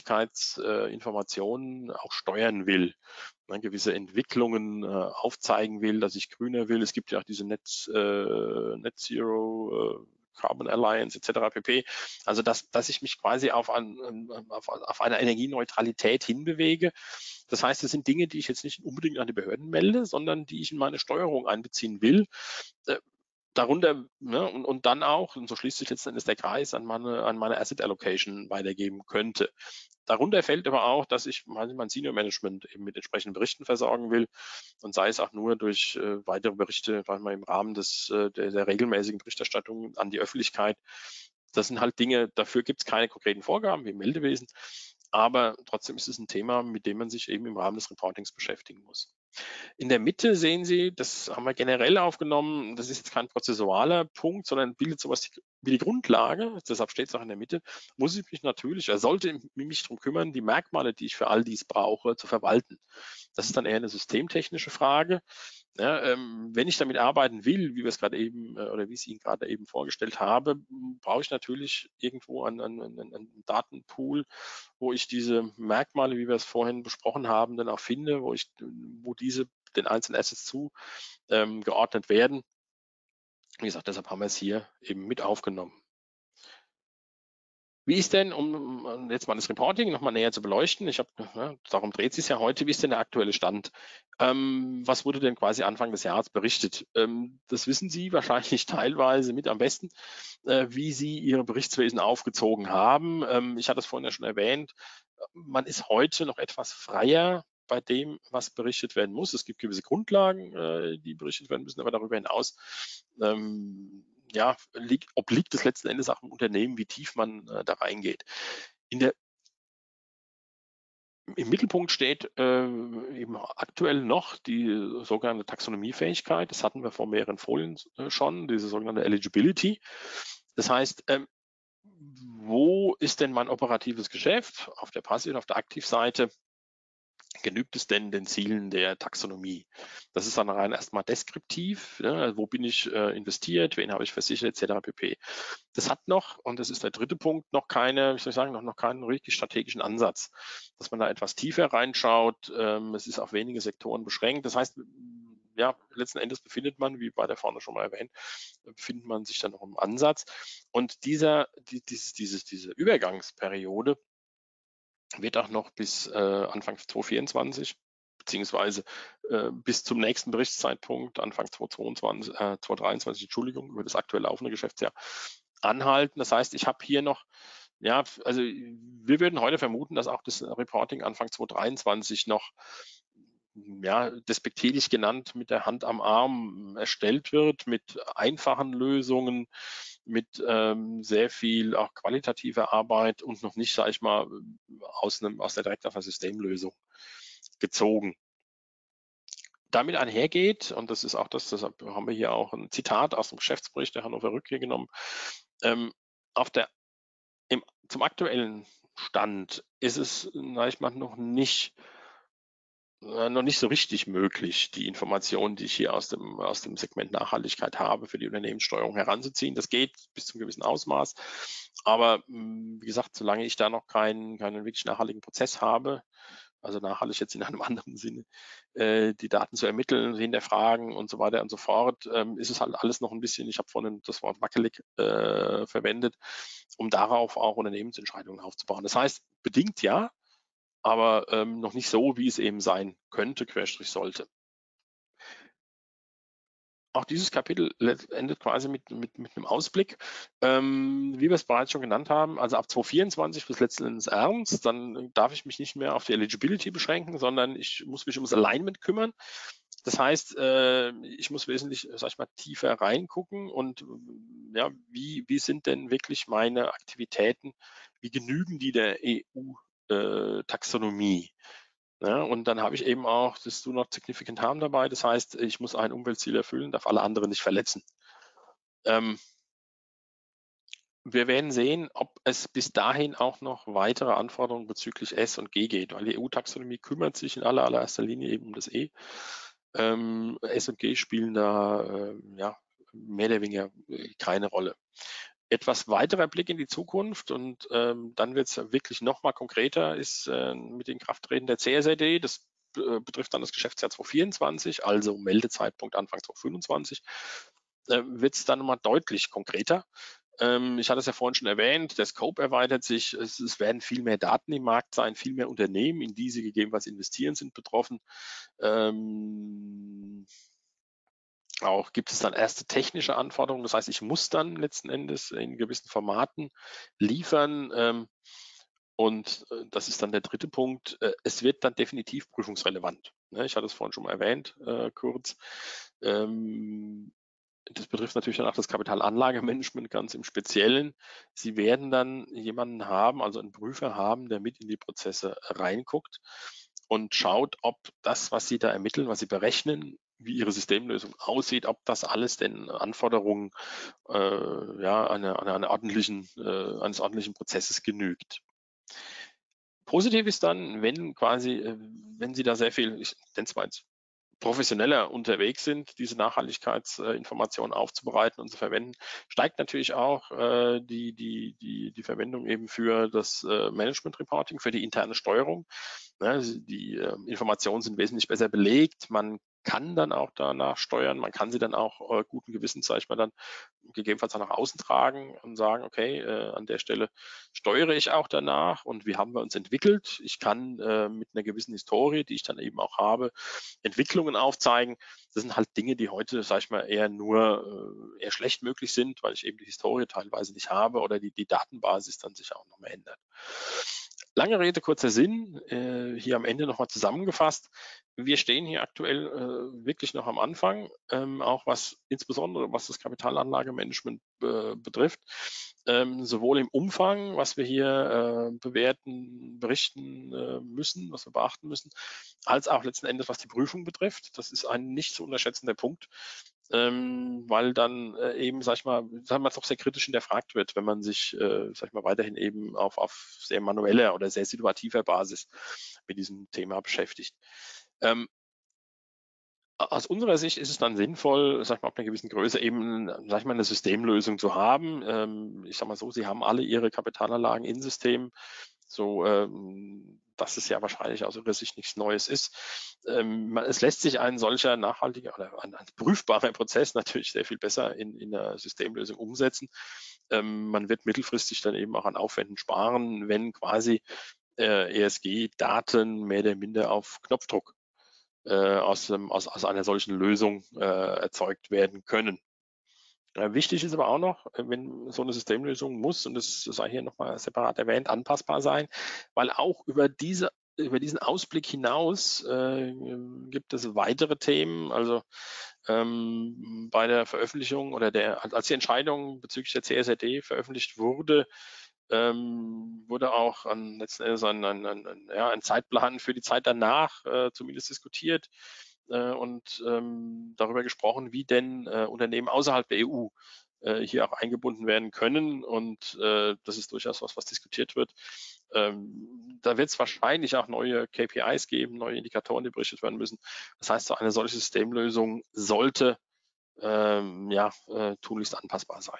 Nachhaltigkeitsinformationen auch steuern will, ne, gewisse Entwicklungen äh, aufzeigen will, dass ich grüner will. Es gibt ja auch diese Net, äh, Net Zero äh, Carbon Alliance et cetera pp. Also dass, dass ich mich quasi auf, an, auf, auf eine Energieneutralität hinbewege. Das heißt, es sind Dinge, die ich jetzt nicht unbedingt an die Behörden melde, sondern die ich in meine Steuerung einbeziehen will. Äh, darunter, ne, und, und dann auch, und so schließt sich letzten Endes der Kreis, an meine, an meine Asset Allocation weitergeben könnte. Darunter fällt aber auch, dass ich mein Senior Management eben mit entsprechenden Berichten versorgen will und sei es auch nur durch äh, weitere Berichte, sagen wir, im Rahmen des, äh, der, der regelmäßigen Berichterstattung an die Öffentlichkeit. Das sind halt Dinge, dafür gibt es keine konkreten Vorgaben wie im Meldewesen. aber trotzdem ist es ein Thema, mit dem man sich eben im Rahmen des Reportings beschäftigen muss. In der Mitte sehen Sie, das haben wir generell aufgenommen, das ist jetzt kein prozessualer Punkt, sondern bildet sowas wie die Grundlage, deshalb steht es auch in der Mitte, muss ich mich natürlich, er sollte mich darum kümmern, die Merkmale, die ich für all dies brauche, zu verwalten. Das ist dann eher eine systemtechnische Frage. Ja, ähm, wenn ich damit arbeiten will, wie wir es gerade eben äh, oder wie ich es Ihnen gerade eben vorgestellt habe, m, brauche ich natürlich irgendwo einen, einen, einen einen Datenpool, wo ich diese Merkmale, wie wir es vorhin besprochen haben, dann auch finde, wo ich, wo diese den einzelnen Assets zu ähm, geordnet werden. Wie gesagt, deshalb haben wir es hier eben mit aufgenommen. Wie ist denn, um um jetzt mal das Reporting noch mal näher zu beleuchten, ich habe, ne, darum dreht sich ja heute, wie ist denn der aktuelle Stand? Ähm, was wurde denn quasi Anfang des Jahres berichtet? Ähm, das wissen Sie wahrscheinlich teilweise mit am besten, äh, wie Sie Ihre Berichtswesen aufgezogen haben. Ähm, ich hatte es vorhin ja schon erwähnt, man ist heute noch etwas freier bei dem, was berichtet werden muss. Es gibt gewisse Grundlagen, äh, die berichtet werden müssen, aber darüber hinaus ähm, ja, liegt, obliegt es letzten Endes auch im Unternehmen, wie tief man äh, da reingeht. In der, Im Mittelpunkt steht äh, eben aktuell noch die sogenannte Taxonomiefähigkeit. Das hatten wir vor mehreren Folien äh, schon, diese sogenannte Eligibility. Das heißt, ähm, wo ist denn mein operatives Geschäft auf der Passiv- und auf der Aktivseite? Genügt es denn den Zielen der Taxonomie? Das ist dann rein erstmal deskriptiv. Ne? Wo bin ich äh, investiert? Wen habe ich versichert? et cetera pp. Das hat noch, und das ist der dritte Punkt, noch keine, wie soll ich sagen, noch, noch keinen richtig strategischen Ansatz, dass man da etwas tiefer reinschaut. Ähm, es ist auf wenige Sektoren beschränkt. Das heißt, ja, letzten Endes befindet man, wie bei der vorne schon mal erwähnt, befindet man sich dann noch im Ansatz. Und dieser, die, dieses, dieses, diese Übergangsperiode wird auch noch bis äh, Anfang zwanzig vierundzwanzig beziehungsweise äh, bis zum nächsten Berichtszeitpunkt, Anfang zwanzig zweiundzwanzig, äh, zwanzig dreiundzwanzig, Entschuldigung, über das aktuell laufende Geschäftsjahr anhalten. Das heißt, ich habe hier noch, ja, also wir würden heute vermuten, dass auch das Reporting Anfang zwanzig dreiundzwanzig noch, ja, despektierlich genannt, mit der Hand am Arm erstellt wird, mit einfachen Lösungen, mit ähm, sehr viel auch qualitativer Arbeit und noch nicht, sage ich mal, aus, einem, aus der direkt auf einer Systemlösung gezogen. Damit einhergeht, und das ist auch das, deshalb haben wir hier auch ein Zitat aus dem Geschäftsbericht der Hannover Rück hier genommen, ähm, auf der, im, zum aktuellen Stand ist es, sag ich mal, noch nicht äh, noch nicht so richtig möglich, die Informationen, die ich hier aus dem, aus dem Segment Nachhaltigkeit habe, für die Unternehmenssteuerung heranzuziehen. Das geht bis zum gewissen Ausmaß. Aber mh, wie gesagt, solange ich da noch keinen, keinen wirklich nachhaltigen Prozess habe, also nachhaltig jetzt in einem anderen Sinne, äh, die Daten zu ermitteln, hinterfragen und so weiter und so fort, ähm, ist es halt alles noch ein bisschen, ich habe vorhin das Wort wackelig äh, verwendet, um darauf auch Unternehmensentscheidungen aufzubauen. Das heißt, bedingt ja, aber ähm, noch nicht so, wie es eben sein könnte, Querstrich sollte. Auch dieses Kapitel endet quasi mit, mit, mit einem Ausblick. Ähm, wie wir es bereits schon genannt haben, also ab zwanzig vierundzwanzig bis letzten Endes ernst, dann darf ich mich nicht mehr auf die Eligibility beschränken, sondern ich muss mich ums Alignment kümmern. Das heißt, äh, ich muss wesentlich, sag ich mal, tiefer reingucken und ja, wie, wie sind denn wirklich meine Aktivitäten, wie genügen die der E U-Taxonomie? Ja, und dann habe ich eben auch das Do Not Significant Harm dabei. Das heißt, ich muss ein Umweltziel erfüllen, darf alle anderen nicht verletzen. Ähm, wir werden sehen, ob es bis dahin auch noch weitere Anforderungen bezüglich S und G geht, weil die E U-Taxonomie kümmert sich in aller, allererster Linie eben um das E. Ähm, S und G spielen da äh, ja, mehr oder weniger keine Rolle. Etwas weiterer Blick in die Zukunft und ähm, dann wird es wirklich noch mal konkreter, ist äh, mit den Krafttreten der C S R D. Das äh, betrifft dann das Geschäftsjahr zwanzig vierundzwanzig, also Meldezeitpunkt Anfang zwanzig fünfundzwanzig, äh, wird es dann nochmal deutlich konkreter. Ähm, ich hatte es ja vorhin schon erwähnt, der Scope erweitert sich, es, es werden viel mehr Daten im Markt sein, viel mehr Unternehmen, in die sie gegebenenfalls investieren, sind betroffen. Ähm, auch gibt es dann erste technische Anforderungen. Das heißt, ich muss dann letzten Endes in gewissen Formaten liefern. Ähm, und äh, das ist dann der dritte Punkt. Äh, es wird dann definitiv prüfungsrelevant. Ne, ich hatte es vorhin schon mal erwähnt, äh, kurz. Ähm, das betrifft natürlich dann auch das Kapitalanlagemanagement ganz im Speziellen. Sie werden dann jemanden haben, also einen Prüfer haben, der mit in die Prozesse reinguckt und schaut, ob das, was Sie da ermitteln, was Sie berechnen, wie Ihre Systemlösung aussieht, ob das alles den Anforderungen äh, ja, einer, einer, einer ordentlichen, äh, eines ordentlichen Prozesses genügt. Positiv ist dann, wenn quasi, äh, wenn Sie da sehr viel, ich nenne es mal jetzt, professioneller unterwegs sind, diese Nachhaltigkeitsinformationen aufzubereiten und zu verwenden, steigt natürlich auch äh, die, die, die, die Verwendung eben für das äh, Management Reporting, für die interne Steuerung. Ne, die äh, Informationen sind wesentlich besser belegt. Man kann dann auch danach steuern. Man kann sie dann auch äh, guten Gewissens, sage ich mal, dann gegebenenfalls auch nach außen tragen und sagen, okay, äh, an der Stelle steuere ich auch danach und wie haben wir uns entwickelt. Ich kann äh, mit einer gewissen Historie, die ich dann eben auch habe, Entwicklungen aufzeigen. Das sind halt Dinge, die heute, sage ich mal, eher nur äh, eher schlecht möglich sind, weil ich eben die Historie teilweise nicht habe oder die, die Datenbasis dann sich auch noch mal ändert. Lange Rede, kurzer Sinn, äh, hier am Ende nochmal zusammengefasst. Wir stehen hier aktuell äh, wirklich noch am Anfang, ähm, auch was insbesondere was das Kapitalanlagemanagement äh, betrifft, ähm, sowohl im Umfang, was wir hier äh, bewerten, berichten äh, müssen, was wir beachten müssen, als auch letzten Endes, was die Prüfung betrifft. Das ist ein nicht zu unterschätzender Punkt, ähm, weil dann äh, eben, sag ich mal, sagen wir, doch sehr kritisch hinterfragt wird, wenn man sich, äh, sag ich mal, weiterhin eben auf, auf sehr manueller oder sehr situativer Basis mit diesem Thema beschäftigt. Ähm, aus unserer Sicht ist es dann sinnvoll, sag ich mal, ab einer gewissen Größe eben, sag ich mal, eine Systemlösung zu haben. Ähm, ich sage mal so, Sie haben alle Ihre Kapitalanlagen in Systemen, so ähm, dass es ja wahrscheinlich aus Ihrer Sicht nichts Neues ist. Ähm, man, es lässt sich ein solcher nachhaltiger oder ein, ein prüfbarer Prozess natürlich sehr viel besser in, in einer Systemlösung umsetzen. Ähm, man wird mittelfristig dann eben auch an Aufwänden sparen, wenn quasi äh, E S G-Daten mehr oder minder auf Knopfdruck äh, aus, dem, aus, aus einer solchen Lösung äh, erzeugt werden können. Äh, wichtig ist aber auch noch, äh, wenn so eine Systemlösung muss, und das sei hier nochmal separat erwähnt, anpassbar sein, weil auch über diese über diesen Ausblick hinaus äh, gibt es weitere Themen. Also ähm, bei der Veröffentlichung oder der, als die Entscheidung bezüglich der C S R D veröffentlicht wurde, ähm, wurde auch an, letzten Endes ein, ein, ein, ein, ja, ein Zeitplan für die Zeit danach äh, zumindest diskutiert äh, und ähm, darüber gesprochen, wie denn äh, Unternehmen außerhalb der E U äh, hier auch eingebunden werden können. Und äh, das ist durchaus was, was diskutiert wird. Ähm, da wird es wahrscheinlich auch neue K P Is geben, neue Indikatoren, die berichtet werden müssen. Das heißt, so eine solche Systemlösung sollte ähm, ja, äh, tunlichst anpassbar sein.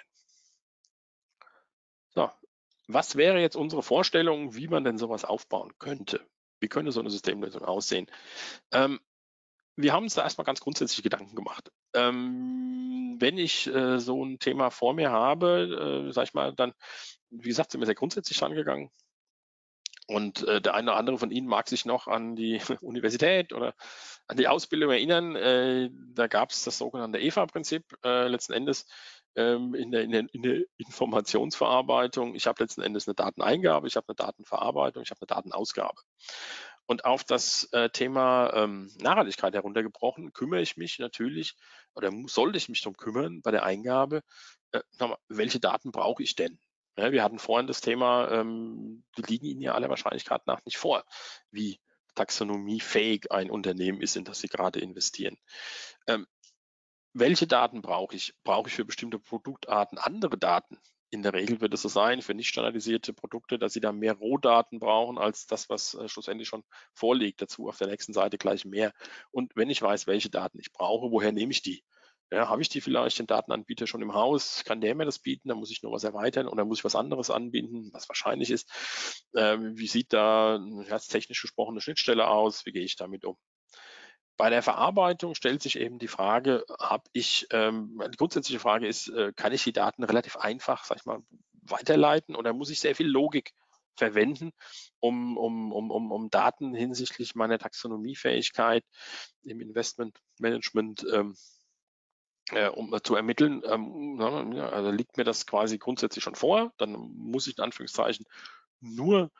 So, was wäre jetzt unsere Vorstellung, wie man denn sowas aufbauen könnte? Wie könnte so eine Systemlösung aussehen? Ähm, wir haben uns da erstmal ganz grundsätzlich Gedanken gemacht. Ähm, wenn ich äh, so ein Thema vor mir habe, äh, sage ich mal, dann, wie gesagt, sind wir sehr grundsätzlich rangegangen. Und äh, der eine oder andere von Ihnen mag sich noch an die Universität oder an die Ausbildung erinnern. Äh, da gab es das sogenannte E F A-Prinzip äh, letzten Endes ähm, in, der, in, der, in der Informationsverarbeitung. Ich habe letzten Endes eine Dateneingabe, ich habe eine Datenverarbeitung, ich habe eine Datenausgabe. Und auf das äh, Thema ähm, Nachhaltigkeit heruntergebrochen, kümmere ich mich natürlich oder muss, sollte ich mich darum kümmern bei der Eingabe, äh, mal, welche Daten brauche ich denn? Ja, wir hatten vorhin das Thema, ähm, die liegen Ihnen ja aller Wahrscheinlichkeit nach nicht vor, wie taxonomiefähig ein Unternehmen ist, in das Sie gerade investieren. Ähm, welche Daten brauche ich? Brauche ich für bestimmte Produktarten andere Daten? In der Regel wird es so sein, für nicht standardisierte Produkte, dass Sie da mehr Rohdaten brauchen als das, was äh, schlussendlich schon vorliegt. Dazu auf der nächsten Seite gleich mehr. Und wenn ich weiß, welche Daten ich brauche, woher nehme ich die? Ja, habe ich die vielleicht den Datenanbieter schon im Haus? Kann der mir das bieten? Dann muss ich nur was erweitern oder muss ich was anderes anbinden, was wahrscheinlich ist. Ähm, wie sieht da, jetzt technisch gesprochen, eine Schnittstelle aus? Wie gehe ich damit um? Bei der Verarbeitung stellt sich eben die Frage, habe ich, ähm, die grundsätzliche Frage ist, äh, kann ich die Daten relativ einfach, sag ich mal, weiterleiten oder muss ich sehr viel Logik verwenden, um, um, um, um, um Daten hinsichtlich meiner Taxonomiefähigkeit im Investmentmanagement ähm, äh, um äh, zu ermitteln, ähm, ja, also liegt mir das quasi grundsätzlich schon vor, dann muss ich in Anführungszeichen nur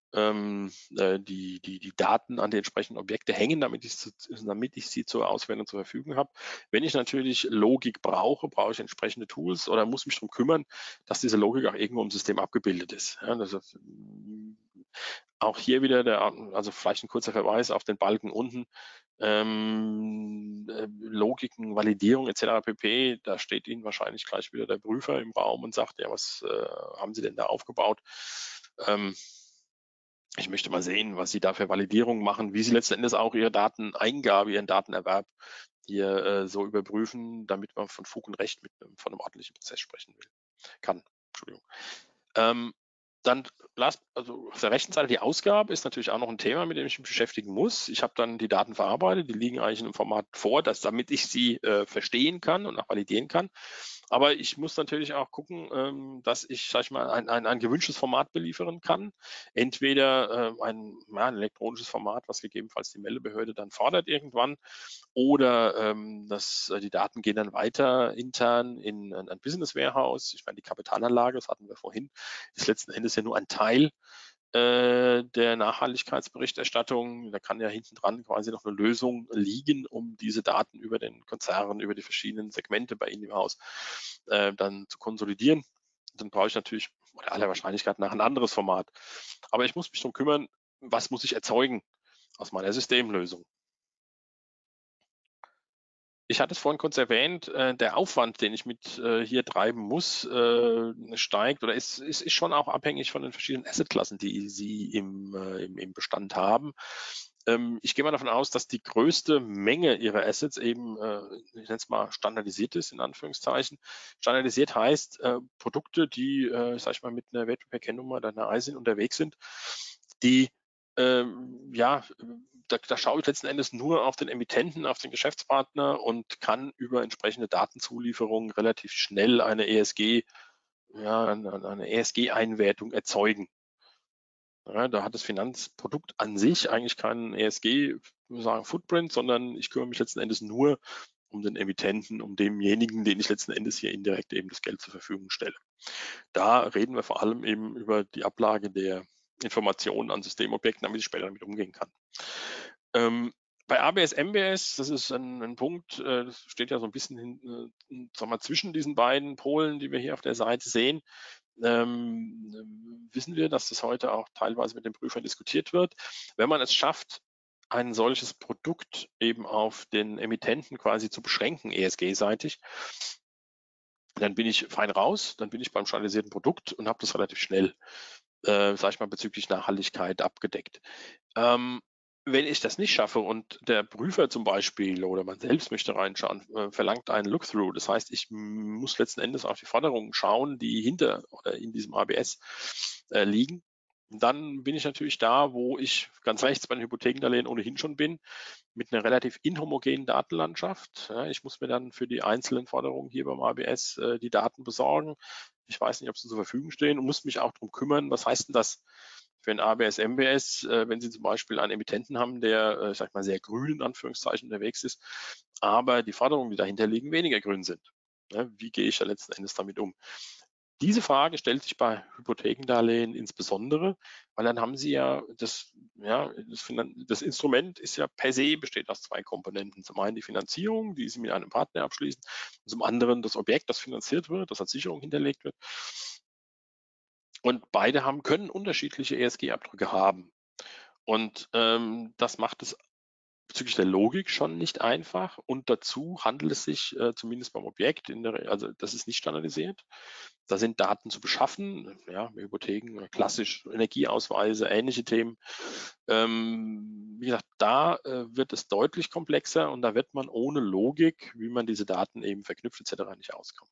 ähm, äh, die, die, die Daten an die entsprechenden Objekte hängen, damit ich, sie- damit ich sie zur Auswertung zur Verfügung habe. Wenn ich natürlich Logik brauche, brauche ich entsprechende Tools oder muss mich darum kümmern, dass diese Logik auch irgendwo im System abgebildet ist. Ja, das ist mm, auch hier wieder der, also vielleicht ein kurzer Verweis auf den Balken unten. Ähm, äh, Logiken, Validierung et cetera pp. Da steht Ihnen wahrscheinlich gleich wieder der Prüfer im Raum und sagt, ja, was äh, haben Sie denn da aufgebaut? Ähm, ich möchte mal sehen, was Sie da für Validierungen machen, wie Sie letzten Endes auch Ihre Dateneingabe, Ihren Datenerwerb hier äh, so überprüfen, damit man von Fug und Recht mit einem, von einem ordentlichen Prozess sprechen will, kann. Entschuldigung. Ähm, dann last, also auf der rechten Seite die Ausgabe ist natürlich auch noch ein Thema, mit dem ich mich beschäftigen muss. Ich habe dann die Daten verarbeitet, die liegen eigentlich in einem Format vor, dass, damit ich sie äh, verstehen kann und auch validieren kann. Aber ich muss natürlich auch gucken, ähm, dass ich, sag ich mal, ein, ein, ein gewünschtes Format beliefern kann. Entweder äh, ein, ja, ein elektronisches Format, was gegebenenfalls die Meldebehörde dann fordert irgendwann, oder ähm, dass äh, die Daten gehen dann weiter intern in ein, ein Business Warehouse. Ich meine, die Kapitalanlage, das hatten wir vorhin, ist letzten Endes ja nur ein Teil äh, der Nachhaltigkeitsberichterstattung. Da kann ja hinten dran quasi noch eine Lösung liegen, um diese Daten über den Konzern, über die verschiedenen Segmente bei Ihnen im Haus äh, dann zu konsolidieren. Dann brauche ich natürlich oder aller Wahrscheinlichkeit nach ein anderes Format. Aber ich muss mich darum kümmern, was muss ich erzeugen aus meiner Systemlösung. Ich hatte es vorhin kurz erwähnt, äh, der Aufwand, den ich mit äh, hier treiben muss, äh, steigt oder ist, ist, ist schon auch abhängig von den verschiedenen Assetklassen, die Sie im, äh, im, im Bestand haben. Ähm, ich gehe mal davon aus, dass die größte Menge Ihrer Assets eben, äh, ich nenne es mal, standardisiert ist, in Anführungszeichen. Standardisiert heißt, äh, Produkte, die, äh, sag ich mal, mit einer Wertpapierkennnummer oder einer I S I N unterwegs sind, die ähm, ja, da, da schaue ich letzten Endes nur auf den Emittenten, auf den Geschäftspartner und kann über entsprechende Datenzulieferungen relativ schnell eine E S G, ja, eine, eine E S G-Einwertung erzeugen. Ja, da hat das Finanzprodukt an sich eigentlich keinen E S G, sagen Footprint, sondern ich kümmere mich letzten Endes nur um den Emittenten, um demjenigen, den ich letzten Endes hier indirekt eben das Geld zur Verfügung stelle. Da reden wir vor allem eben über die Ablage der Informationen an Systemobjekten, damit ich später damit umgehen kann. Ähm, bei A B S, M B S, das ist ein, ein Punkt, äh, das steht ja so ein bisschen hin, äh, sag mal, zwischen diesen beiden Polen, die wir hier auf der Seite sehen. Ähm, wissen wir, dass das heute auch teilweise mit den Prüfern diskutiert wird. Wenn man es schafft, ein solches Produkt eben auf den Emittenten quasi zu beschränken, E S G-seitig, dann bin ich fein raus, dann bin ich beim standardisierten Produkt und habe das relativ schnell, äh, sage ich mal, bezüglich Nachhaltigkeit abgedeckt. Ähm, wenn ich das nicht schaffe und der Prüfer zum Beispiel oder man selbst möchte reinschauen, äh, verlangt einen Look-Through. Das heißt, ich muss letzten Endes auf die Forderungen schauen, die hinter oder in diesem A B S äh, liegen. Dann bin ich natürlich da, wo ich ganz rechts bei den Hypothekendarlehen ohnehin schon bin, mit einer relativ inhomogenen Datenlandschaft. Ja, ich muss mir dann für die einzelnen Forderungen hier beim A B S äh, die Daten besorgen. Ich weiß nicht, ob sie zur Verfügung stehen und muss mich auch darum kümmern, was heißt denn das für ein A B S, M B S, äh, wenn Sie zum Beispiel einen Emittenten haben, der, äh, sag mal, sehr grün in Anführungszeichen unterwegs ist, aber die Forderungen, die dahinter liegen, weniger grün sind. Ja, wie gehe ich da letzten Endes damit um? Diese Frage stellt sich bei Hypothekendarlehen insbesondere, weil dann haben Sie ja das, ja, das, Finan das Instrument ist ja per se besteht aus zwei Komponenten. Zum einen die Finanzierung, die Sie mit einem Partner abschließen, und zum anderen das Objekt, das finanziert wird, das als Sicherung hinterlegt wird. Und beide haben, können unterschiedliche E S G-Abdrücke haben. Und ähm, das macht es bezüglich der Logik schon nicht einfach. Und dazu handelt es sich äh, zumindest beim Objekt, in der, also das ist nicht standardisiert. Da sind Daten zu beschaffen, ja, Hypotheken, klassisch Energieausweise, ähnliche Themen. Ähm, wie gesagt, da äh, wird es deutlich komplexer und da wird man ohne Logik, wie man diese Daten eben verknüpft et cetera nicht auskommen.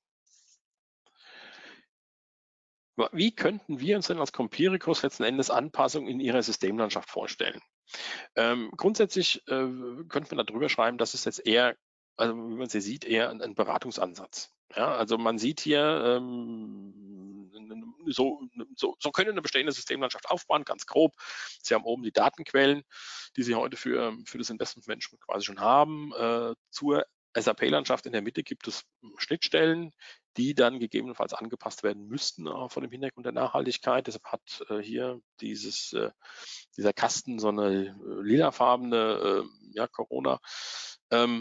Wie könnten wir uns denn als Compiricus letzten Endes Anpassungen in Ihrer Systemlandschaft vorstellen? Ähm, grundsätzlich äh, könnte man darüber schreiben, dass es jetzt eher, also wie man sie sieht, eher ein, ein Beratungsansatz. Ja, also man sieht hier, ähm, so, so, so können eine bestehende Systemlandschaft aufbauen, ganz grob. Sie haben oben die Datenquellen, die Sie heute für, für das Investmentmanagement quasi schon haben. Äh, zur S A P-Landschaft in der Mitte gibt es Schnittstellen, die dann gegebenenfalls angepasst werden müssten, auch vor dem Hintergrund der Nachhaltigkeit. Deshalb hat äh, hier dieses, äh, dieser Kasten so eine äh, lilafarbene äh, ja, Corona. Ähm,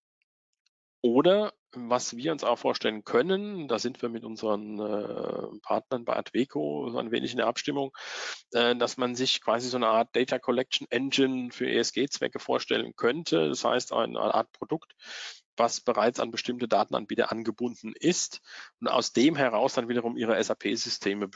oder was wir uns auch vorstellen können, da sind wir mit unseren äh, Partnern bei Adveco so ein wenig in der Abstimmung, äh, dass man sich quasi so eine Art Data Collection Engine für E S G-Zwecke vorstellen könnte. Das heißt, eine Art Produkt, was bereits an bestimmte Datenanbieter angebunden ist und aus dem heraus dann wiederum ihre S A P-Systeme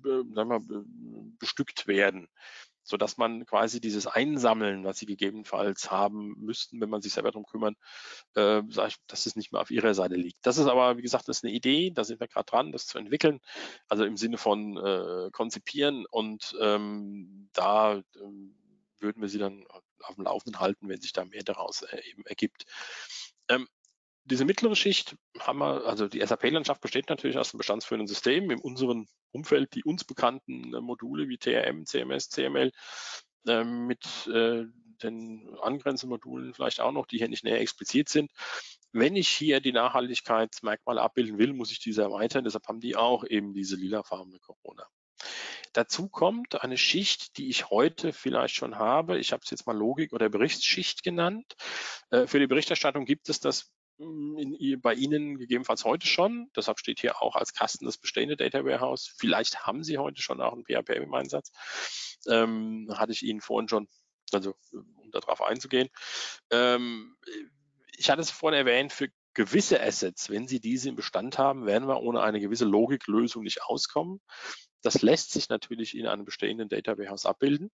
bestückt werden, sodass man quasi dieses Einsammeln, was sie gegebenenfalls haben müssten, wenn man sich selber darum kümmern, äh, sag ich, dass es nicht mehr auf ihrer Seite liegt. Das ist aber, wie gesagt, das ist eine Idee, da sind wir gerade dran, das zu entwickeln, also im Sinne von äh, konzipieren und ähm, da ähm, würden wir sie dann auf dem Laufenden halten, wenn sich da mehr daraus äh, eben ergibt. Ähm, diese mittlere Schicht haben wir, also die S A P-Landschaft besteht natürlich aus einem bestandsführenden System. In unserem Umfeld die uns bekannten äh, Module wie T R M, C M S, C M L äh, mit äh, den angrenzenden Modulen vielleicht auch noch, die hier nicht näher explizit sind. Wenn ich hier die Nachhaltigkeitsmerkmale abbilden will, muss ich diese erweitern. Deshalb haben die auch eben diese lilafarbene Corona. Dazu kommt eine Schicht, die ich heute vielleicht schon habe. Ich habe es jetzt mal Logik- oder Berichtsschicht genannt. Äh, für die Berichterstattung gibt es das in, bei Ihnen gegebenenfalls heute schon. Deshalb steht hier auch als Kasten das bestehende Data Warehouse. Vielleicht haben Sie heute schon auch ein P A P M im Einsatz. Ähm, hatte ich Ihnen vorhin schon, also um darauf einzugehen. Ähm, ich hatte es vorhin erwähnt, für gewisse Assets, wenn Sie diese im Bestand haben, werden wir ohne eine gewisse Logiklösung nicht auskommen. Das lässt sich natürlich in einem bestehenden Data Warehouse abbilden.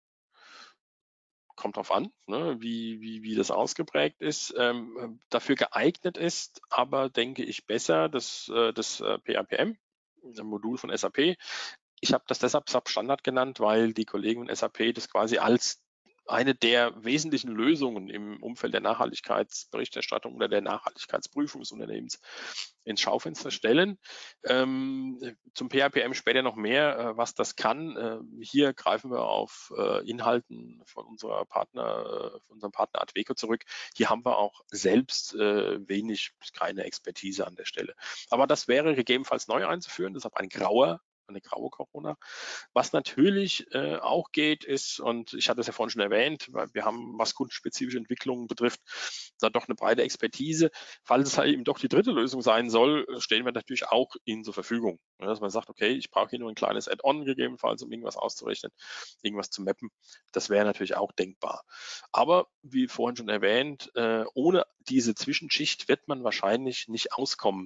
Kommt drauf an, ne, wie, wie, wie das ausgeprägt ist. Ähm, dafür geeignet ist aber, denke ich, besser das, äh, das äh, P A P M, ein Modul von S A P. Ich habe das deshalb Substandard genannt, weil die Kollegen von S A P das quasi als eine der wesentlichen Lösungen im Umfeld der Nachhaltigkeitsberichterstattung oder der Nachhaltigkeitsprüfung des Unternehmens ins Schaufenster stellen. Ähm, zum P A P M später noch mehr, äh, was das kann. Äh, hier greifen wir auf äh, Inhalten von unserer Partner, äh, von unserem Partner Adveco zurück. Hier haben wir auch selbst äh, wenig bis keine Expertise an der Stelle. Aber das wäre gegebenenfalls neu einzuführen, deshalb ein grauer eine graue Corona. Was natürlich äh, auch geht, ist, und ich hatte es ja vorhin schon erwähnt, weil wir haben, was kundenspezifische Entwicklungen betrifft, da doch eine breite Expertise. Falls es halt eben doch die dritte Lösung sein soll, stehen wir natürlich auch Ihnen zur Verfügung. Ja, dass man sagt, okay, ich brauche hier nur ein kleines Add-on gegebenenfalls, um irgendwas auszurechnen, irgendwas zu mappen. Das wäre natürlich auch denkbar. Aber wie vorhin schon erwähnt, äh, ohne diese Zwischenschicht wird man wahrscheinlich nicht auskommen,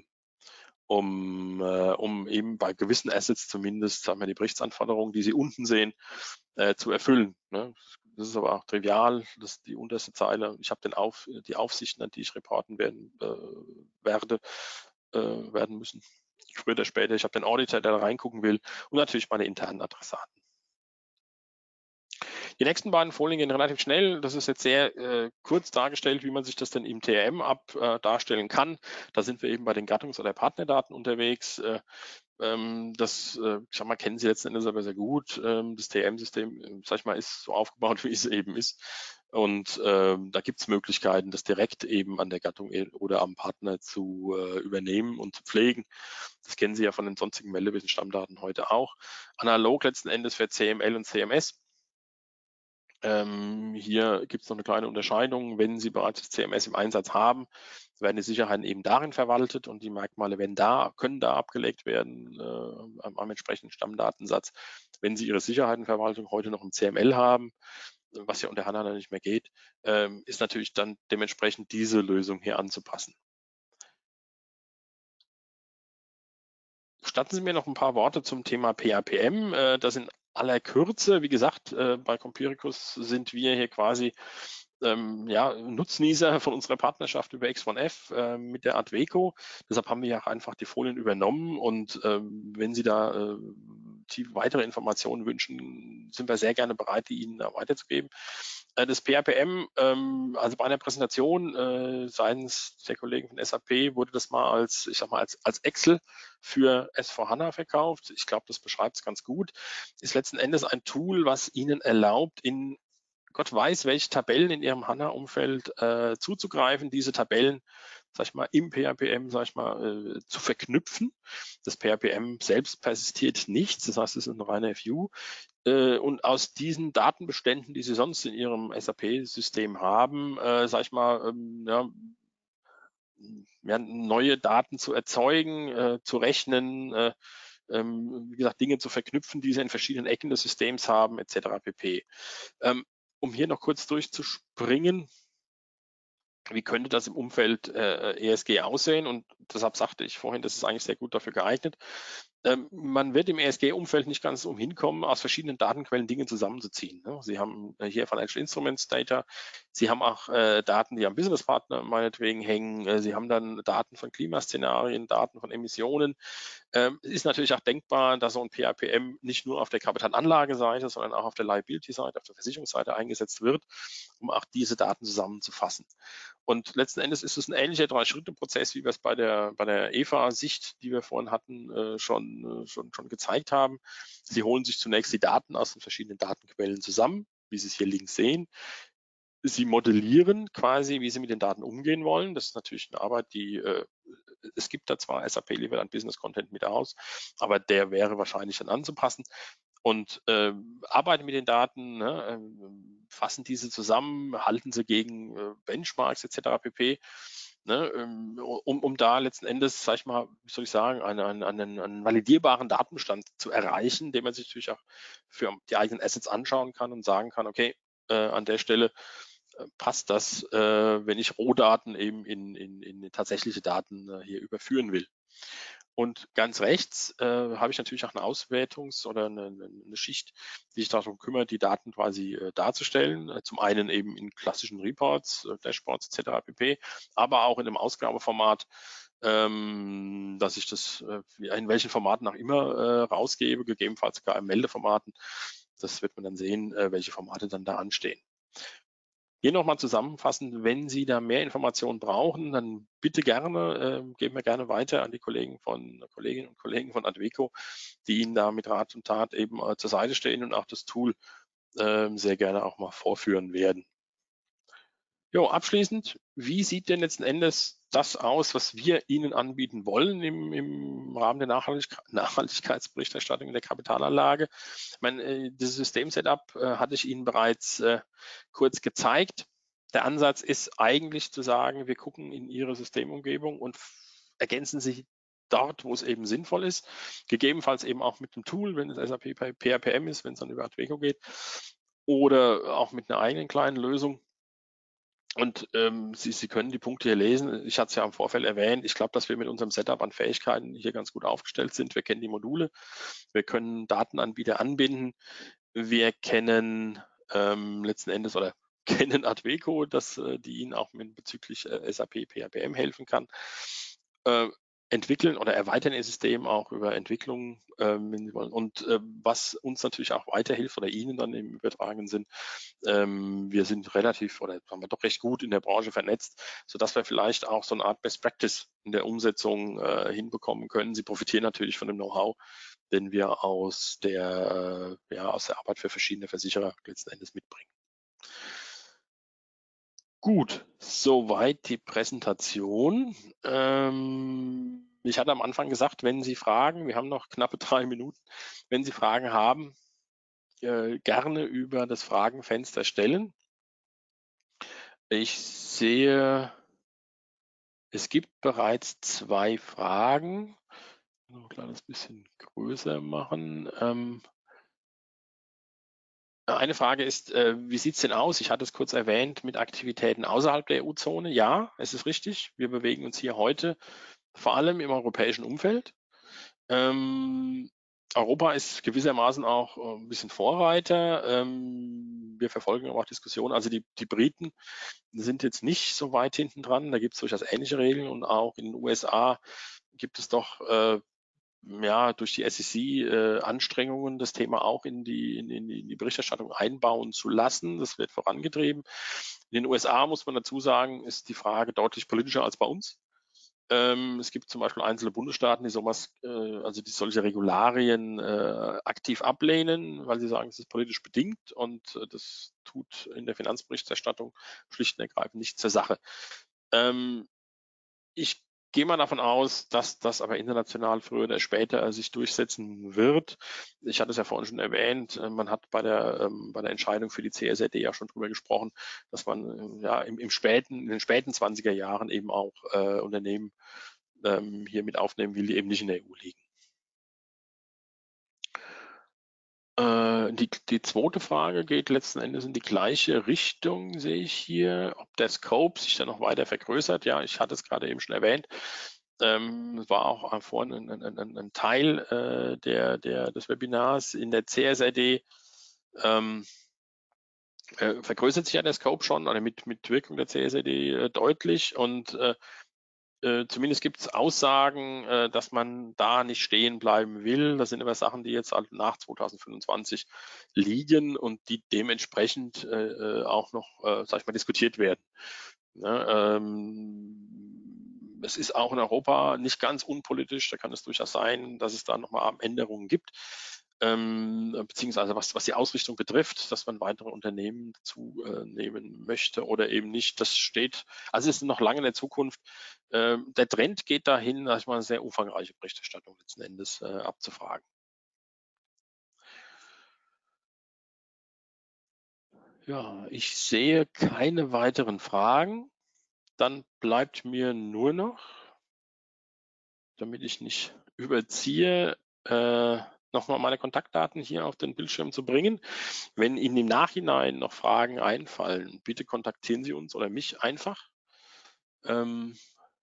um, äh, um eben bei gewissen Assets zumindest, sagen wir, die Berichtsanforderungen, die Sie unten sehen, äh, zu erfüllen. Ne? Das ist aber auch trivial, das ist die unterste Zeile. Ich habe den Auf, die Aufsichten, an die ich reporten werden, äh, werde, äh, werden müssen. Früher oder später. Ich habe den Auditor, der da reingucken will und natürlich meine internen Adressaten. Die nächsten beiden Folien gehen relativ schnell. Das ist jetzt sehr äh, kurz dargestellt, wie man sich das dann im T R M ab äh, darstellen kann. Da sind wir eben bei den Gattungs- oder Partnerdaten unterwegs. Äh, ähm, das, äh, ich sag mal, kennen Sie letzten Endes aber sehr gut. Ähm, das T R M-System, äh, sag ich mal, ist so aufgebaut, wie es eben ist. Und ähm, da gibt es Möglichkeiten, das direkt eben an der Gattung oder am Partner zu äh, übernehmen und zu pflegen. Das kennen Sie ja von den sonstigen Meldewesen-Stammdaten heute auch. Analog letzten Endes für C M L und C M S. Ähm, hier gibt es noch eine kleine Unterscheidung. Wenn Sie bereits das C M S im Einsatz haben, werden die Sicherheiten eben darin verwaltet und die Merkmale werden da, können da abgelegt werden äh, am, am entsprechenden Stammdatensatz. Wenn Sie Ihre Sicherheitenverwaltung heute noch im C M L haben, was ja unter HANA nicht mehr geht, ähm, ist natürlich dann dementsprechend diese Lösung hier anzupassen. Gestatten Sie mir noch ein paar Worte zum Thema P A P M. Äh, das in aller Kürze. Wie gesagt, äh, bei Compiricus sind wir hier quasi ähm, ja, Nutznießer von unserer Partnerschaft über X eins F äh, mit der Adveco. Deshalb haben wir ja einfach die Folien übernommen und ähm, wenn Sie da äh, tiefe weitere Informationen wünschen, sind wir sehr gerne bereit, die Ihnen da weiterzugeben. Äh, das P A P M, ähm, also bei einer Präsentation äh, seitens der Kollegen von S A P wurde das mal als, ich sag mal, als, als Excel für S vier HANA verkauft. Ich glaube, das beschreibt es ganz gut. Ist letzten Endes ein Tool, was Ihnen erlaubt, in Gott weiß, welche Tabellen in Ihrem HANA-Umfeld äh, zuzugreifen. Diese Tabellen sag ich mal, im P R P M, sag ich mal, äh, zu verknüpfen. Das P R P M selbst persistiert nichts, das heißt, es ist ein reiner F U. Äh, und aus diesen Datenbeständen, die Sie sonst in Ihrem S A P-System haben, äh, sag ich mal, ähm, ja, ja, neue Daten zu erzeugen, äh, zu rechnen, äh, ähm, wie gesagt, Dinge zu verknüpfen, die Sie in verschiedenen Ecken des Systems haben, et cetera pp. Ähm, um hier noch kurz durchzuspringen, wie könnte das im Umfeld äh, E S G aussehen? Und deshalb sagte ich vorhin, das ist eigentlich sehr gut dafür geeignet. Ähm, man wird im E S G-Umfeld nicht ganz umhin kommen, aus verschiedenen Datenquellen Dinge zusammenzuziehen. Ne? Sie haben äh, hier Financial Instruments Data, Sie haben auch äh, Daten, die am Businesspartner meinetwegen hängen, äh, Sie haben dann Daten von Klimaszenarien, Daten von Emissionen. Ähm, es ist natürlich auch denkbar, dass so ein P R P M nicht nur auf der Kapitalanlageseite, sondern auch auf der Liability-Seite, auf der Versicherungsseite eingesetzt wird, um auch diese Daten zusammenzufassen. Und letzten Endes ist es ein ähnlicher Drei-Schritte-Prozess, wie wir es bei der, bei der E F A-Sicht, die wir vorhin hatten, äh, schon, äh, schon, schon gezeigt haben. Sie holen sich zunächst die Daten aus den verschiedenen Datenquellen zusammen, wie Sie es hier links sehen. Sie modellieren quasi, wie Sie mit den Daten umgehen wollen. Das ist natürlich eine Arbeit, die äh, es gibt da zwar S A P liefert an Business Content mit aus, aber der wäre wahrscheinlich dann anzupassen. Und äh, arbeiten mit den Daten, ne, äh, fassen diese zusammen, halten sie gegen äh, Benchmarks et cetera pp. Ne, ähm, um, um da letzten Endes, sag ich mal, wie soll ich sagen, einen, einen, einen validierbaren Datenbestand zu erreichen, den man sich natürlich auch für die eigenen Assets anschauen kann und sagen kann, okay, äh, an der Stelle äh, passt das, äh, wenn ich Rohdaten eben in, in, in tatsächliche Daten äh, hier überführen will. Und ganz rechts äh, habe ich natürlich auch eine Auswertungs- oder eine, eine Schicht, die sich darum kümmert, die Daten quasi äh, darzustellen. Äh, zum einen eben in klassischen Reports, äh, Dashboards et cetera pp., aber auch in einem Ausgabeformat, ähm, dass ich das äh, in welchen Formaten auch immer äh, rausgebe, gegebenenfalls sogar in Meldeformaten. Das wird man dann sehen, äh, welche Formate dann da anstehen. Hier nochmal zusammenfassend, wenn Sie da mehr Informationen brauchen, dann bitte gerne, äh, geben wir gerne weiter an die Kollegen von Kolleginnen und Kollegen von Adveco, die Ihnen da mit Rat und Tat eben äh, zur Seite stehen und auch das Tool äh, sehr gerne auch mal vorführen werden. Jo, abschließend, wie sieht denn letzten Endes das aus, was wir Ihnen anbieten wollen im, im Rahmen der Nachhaltig Nachhaltigkeitsberichterstattung in der Kapitalanlage? Ich meine, äh, das System-Setup äh, hatte ich Ihnen bereits äh, kurz gezeigt. Der Ansatz ist eigentlich zu sagen, wir gucken in Ihre Systemumgebung und ergänzen sie dort, wo es eben sinnvoll ist. Gegebenenfalls eben auch mit dem Tool, wenn es S A P P R P M ist, wenn es dann über Adveco geht, oder auch mit einer eigenen kleinen Lösung. Und ähm, Sie, Sie können die Punkte hier lesen. Ich hatte es ja im Vorfeld erwähnt. Ich glaube, dass wir mit unserem Setup an Fähigkeiten hier ganz gut aufgestellt sind. Wir kennen die Module. Wir können Datenanbieter anbinden. Wir kennen ähm, letzten Endes oder kennen Adveco, dass äh, die Ihnen auch mit bezüglich äh, S A P P R P M helfen kann. Äh, entwickeln oder erweitern ihr System auch über Entwicklung, ähm, wenn Sie wollen. Und äh, was uns natürlich auch weiterhilft oder Ihnen dann im übertragenen Sinn, ähm, wir sind relativ oder haben wir doch recht gut in der Branche vernetzt, sodass wir vielleicht auch so eine Art Best Practice in der Umsetzung äh, hinbekommen können. Sie profitieren natürlich von dem Know-how, den wir aus der, äh, ja, aus der Arbeit für verschiedene Versicherer letzten Endes mitbringen. Gut, soweit die Präsentation. Ähm, ich hatte am Anfang gesagt, wenn Sie Fragen, wir haben noch knappe drei Minuten, wenn Sie Fragen haben, äh, gerne über das Fragenfenster stellen. Ich sehe, es gibt bereits zwei Fragen. Noch ein kleines bisschen größer machen. Ähm, eine Frage ist, äh, wie sieht es denn aus? Ich hatte es kurz erwähnt mit Aktivitäten außerhalb der E U-Zone. Ja, es ist richtig. Wir bewegen uns hier heute vor allem im europäischen Umfeld. Ähm, Europa ist gewissermaßen auch äh, ein bisschen Vorreiter. Ähm, wir verfolgen aber auch Diskussionen. Also die, die Briten sind jetzt nicht so weit hinten dran. Da gibt es durchaus ähnliche Regeln und auch in den U S A gibt es doch äh, ja, durch die S E C äh, Anstrengungen, das Thema auch in die, in, in die Berichterstattung einbauen zu lassen. Das wird vorangetrieben. In den U S A, muss man dazu sagen, ist die Frage deutlich politischer als bei uns. Ähm, es gibt zum Beispiel einzelne Bundesstaaten, die sowas, äh, also die solche Regularien äh, aktiv ablehnen, weil sie sagen, es ist politisch bedingt und äh, das tut in der Finanzberichterstattung schlicht und ergreifend nicht zur Sache. Ähm, ich gehe mal davon aus, dass das aber international früher oder später sich durchsetzen wird. Ich hatte es ja vorhin schon erwähnt, man hat bei der, ähm, bei der Entscheidung für die C S R D ja schon drüber gesprochen, dass man ja im, im späten, in den späten zwanziger Jahren eben auch äh, Unternehmen ähm, hier mit aufnehmen will, die eben nicht in der E U liegen. Äh, die, die zweite Frage geht letzten Endes in die gleiche Richtung, sehe ich hier, ob der Scope sich dann noch weiter vergrößert. Ja, ich hatte es gerade eben schon erwähnt. Ähm, war auch vorhin ein, ein, ein, ein Teil äh, der, der, des Webinars in der C S R D. Ähm, äh, vergrößert sich ja der Scope schon, oder mit, mit Wirkung der C S R D äh, deutlich. Und äh, äh, zumindest gibt es Aussagen, äh, dass man da nicht stehen bleiben will. Das sind immer Sachen, die jetzt halt nach zweitausendfünfundzwanzig liegen und die dementsprechend äh, äh, auch noch, äh, sag ich mal, diskutiert werden. Ja, ähm, es ist auch in Europa nicht ganz unpolitisch, da kann es durchaus sein, dass es da nochmal Änderungen gibt. Ähm, beziehungsweise was, was die Ausrichtung betrifft, dass man weitere Unternehmen dazu äh, nehmen möchte oder eben nicht. Das steht, also es ist noch lange in der Zukunft. Ähm, der Trend geht dahin, sag ich mal, eine sehr umfangreiche Berichterstattung letzten Endes äh, abzufragen. Ja, ich sehe keine weiteren Fragen. Dann bleibt mir nur noch, damit ich nicht überziehe, äh, nochmal meine Kontaktdaten hier auf den Bildschirm zu bringen. Wenn Ihnen im Nachhinein noch Fragen einfallen, bitte kontaktieren Sie uns oder mich einfach. Ähm,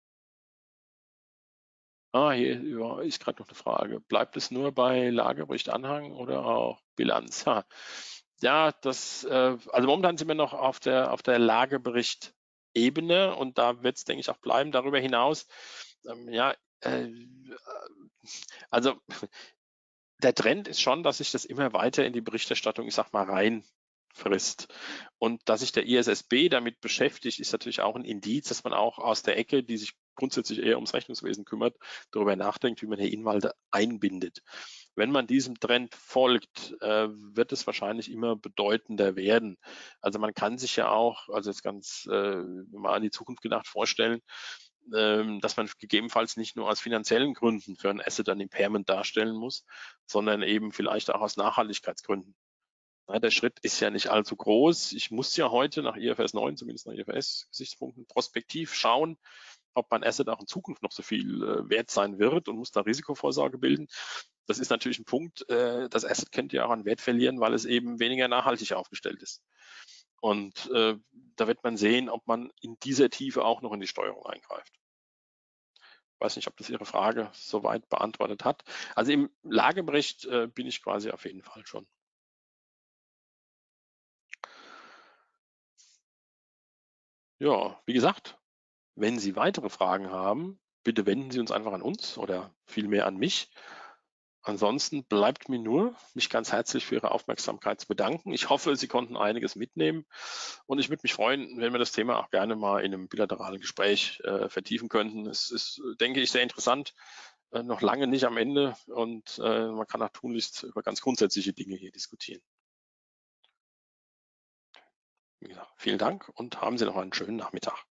ah, hier ja, ist gerade noch eine Frage. Bleibt es nur bei Lagebericht Anhang oder auch Bilanz? Ha. Ja, das, äh, also momentan sind wir noch auf der, auf der Lagebericht-Ebene und da wird es, denke ich, auch bleiben. Darüber hinaus, ähm, ja, äh, also der Trend ist schon, dass sich das immer weiter in die Berichterstattung, ich sag mal, reinfrisst. Und dass sich der I S S B damit beschäftigt, ist natürlich auch ein Indiz, dass man auch aus der Ecke, die sich grundsätzlich eher ums Rechnungswesen kümmert, darüber nachdenkt, wie man hier Inhalte einbindet. Wenn man diesem Trend folgt, äh, wird es wahrscheinlich immer bedeutender werden. Also man kann sich ja auch, also jetzt ganz äh, mal an die Zukunft gedacht, vorstellen, ähm, dass man gegebenenfalls nicht nur aus finanziellen Gründen für ein Asset ein Impairment darstellen muss, sondern eben vielleicht auch aus Nachhaltigkeitsgründen. Ja, der Schritt ist ja nicht allzu groß. Ich muss ja heute nach I F R S neun, zumindest nach I F R S-Gesichtspunkten, prospektiv schauen, ob mein Asset auch in Zukunft noch so viel äh, wert sein wird und muss da Risikovorsorge bilden. Das ist natürlich ein Punkt. Äh, das Asset könnte ja auch an Wert verlieren, weil es eben weniger nachhaltig aufgestellt ist. Und äh, da wird man sehen, ob man in dieser Tiefe auch noch in die Steuerung eingreift. Ich weiß nicht, ob das Ihre Frage soweit beantwortet hat. Also im Lagebericht äh, bin ich quasi auf jeden Fall schon. Ja, wie gesagt, wenn Sie weitere Fragen haben, bitte wenden Sie uns einfach an uns oder vielmehr an mich. Ansonsten bleibt mir nur, mich ganz herzlich für Ihre Aufmerksamkeit zu bedanken. Ich hoffe, Sie konnten einiges mitnehmen und ich würde mich freuen, wenn wir das Thema auch gerne mal in einem bilateralen Gespräch äh, vertiefen könnten. Es ist, denke ich, sehr interessant, äh, noch lange nicht am Ende und äh, man kann auch tunlichst über ganz grundsätzliche Dinge hier diskutieren. Wie gesagt, vielen Dank und haben Sie noch einen schönen Nachmittag.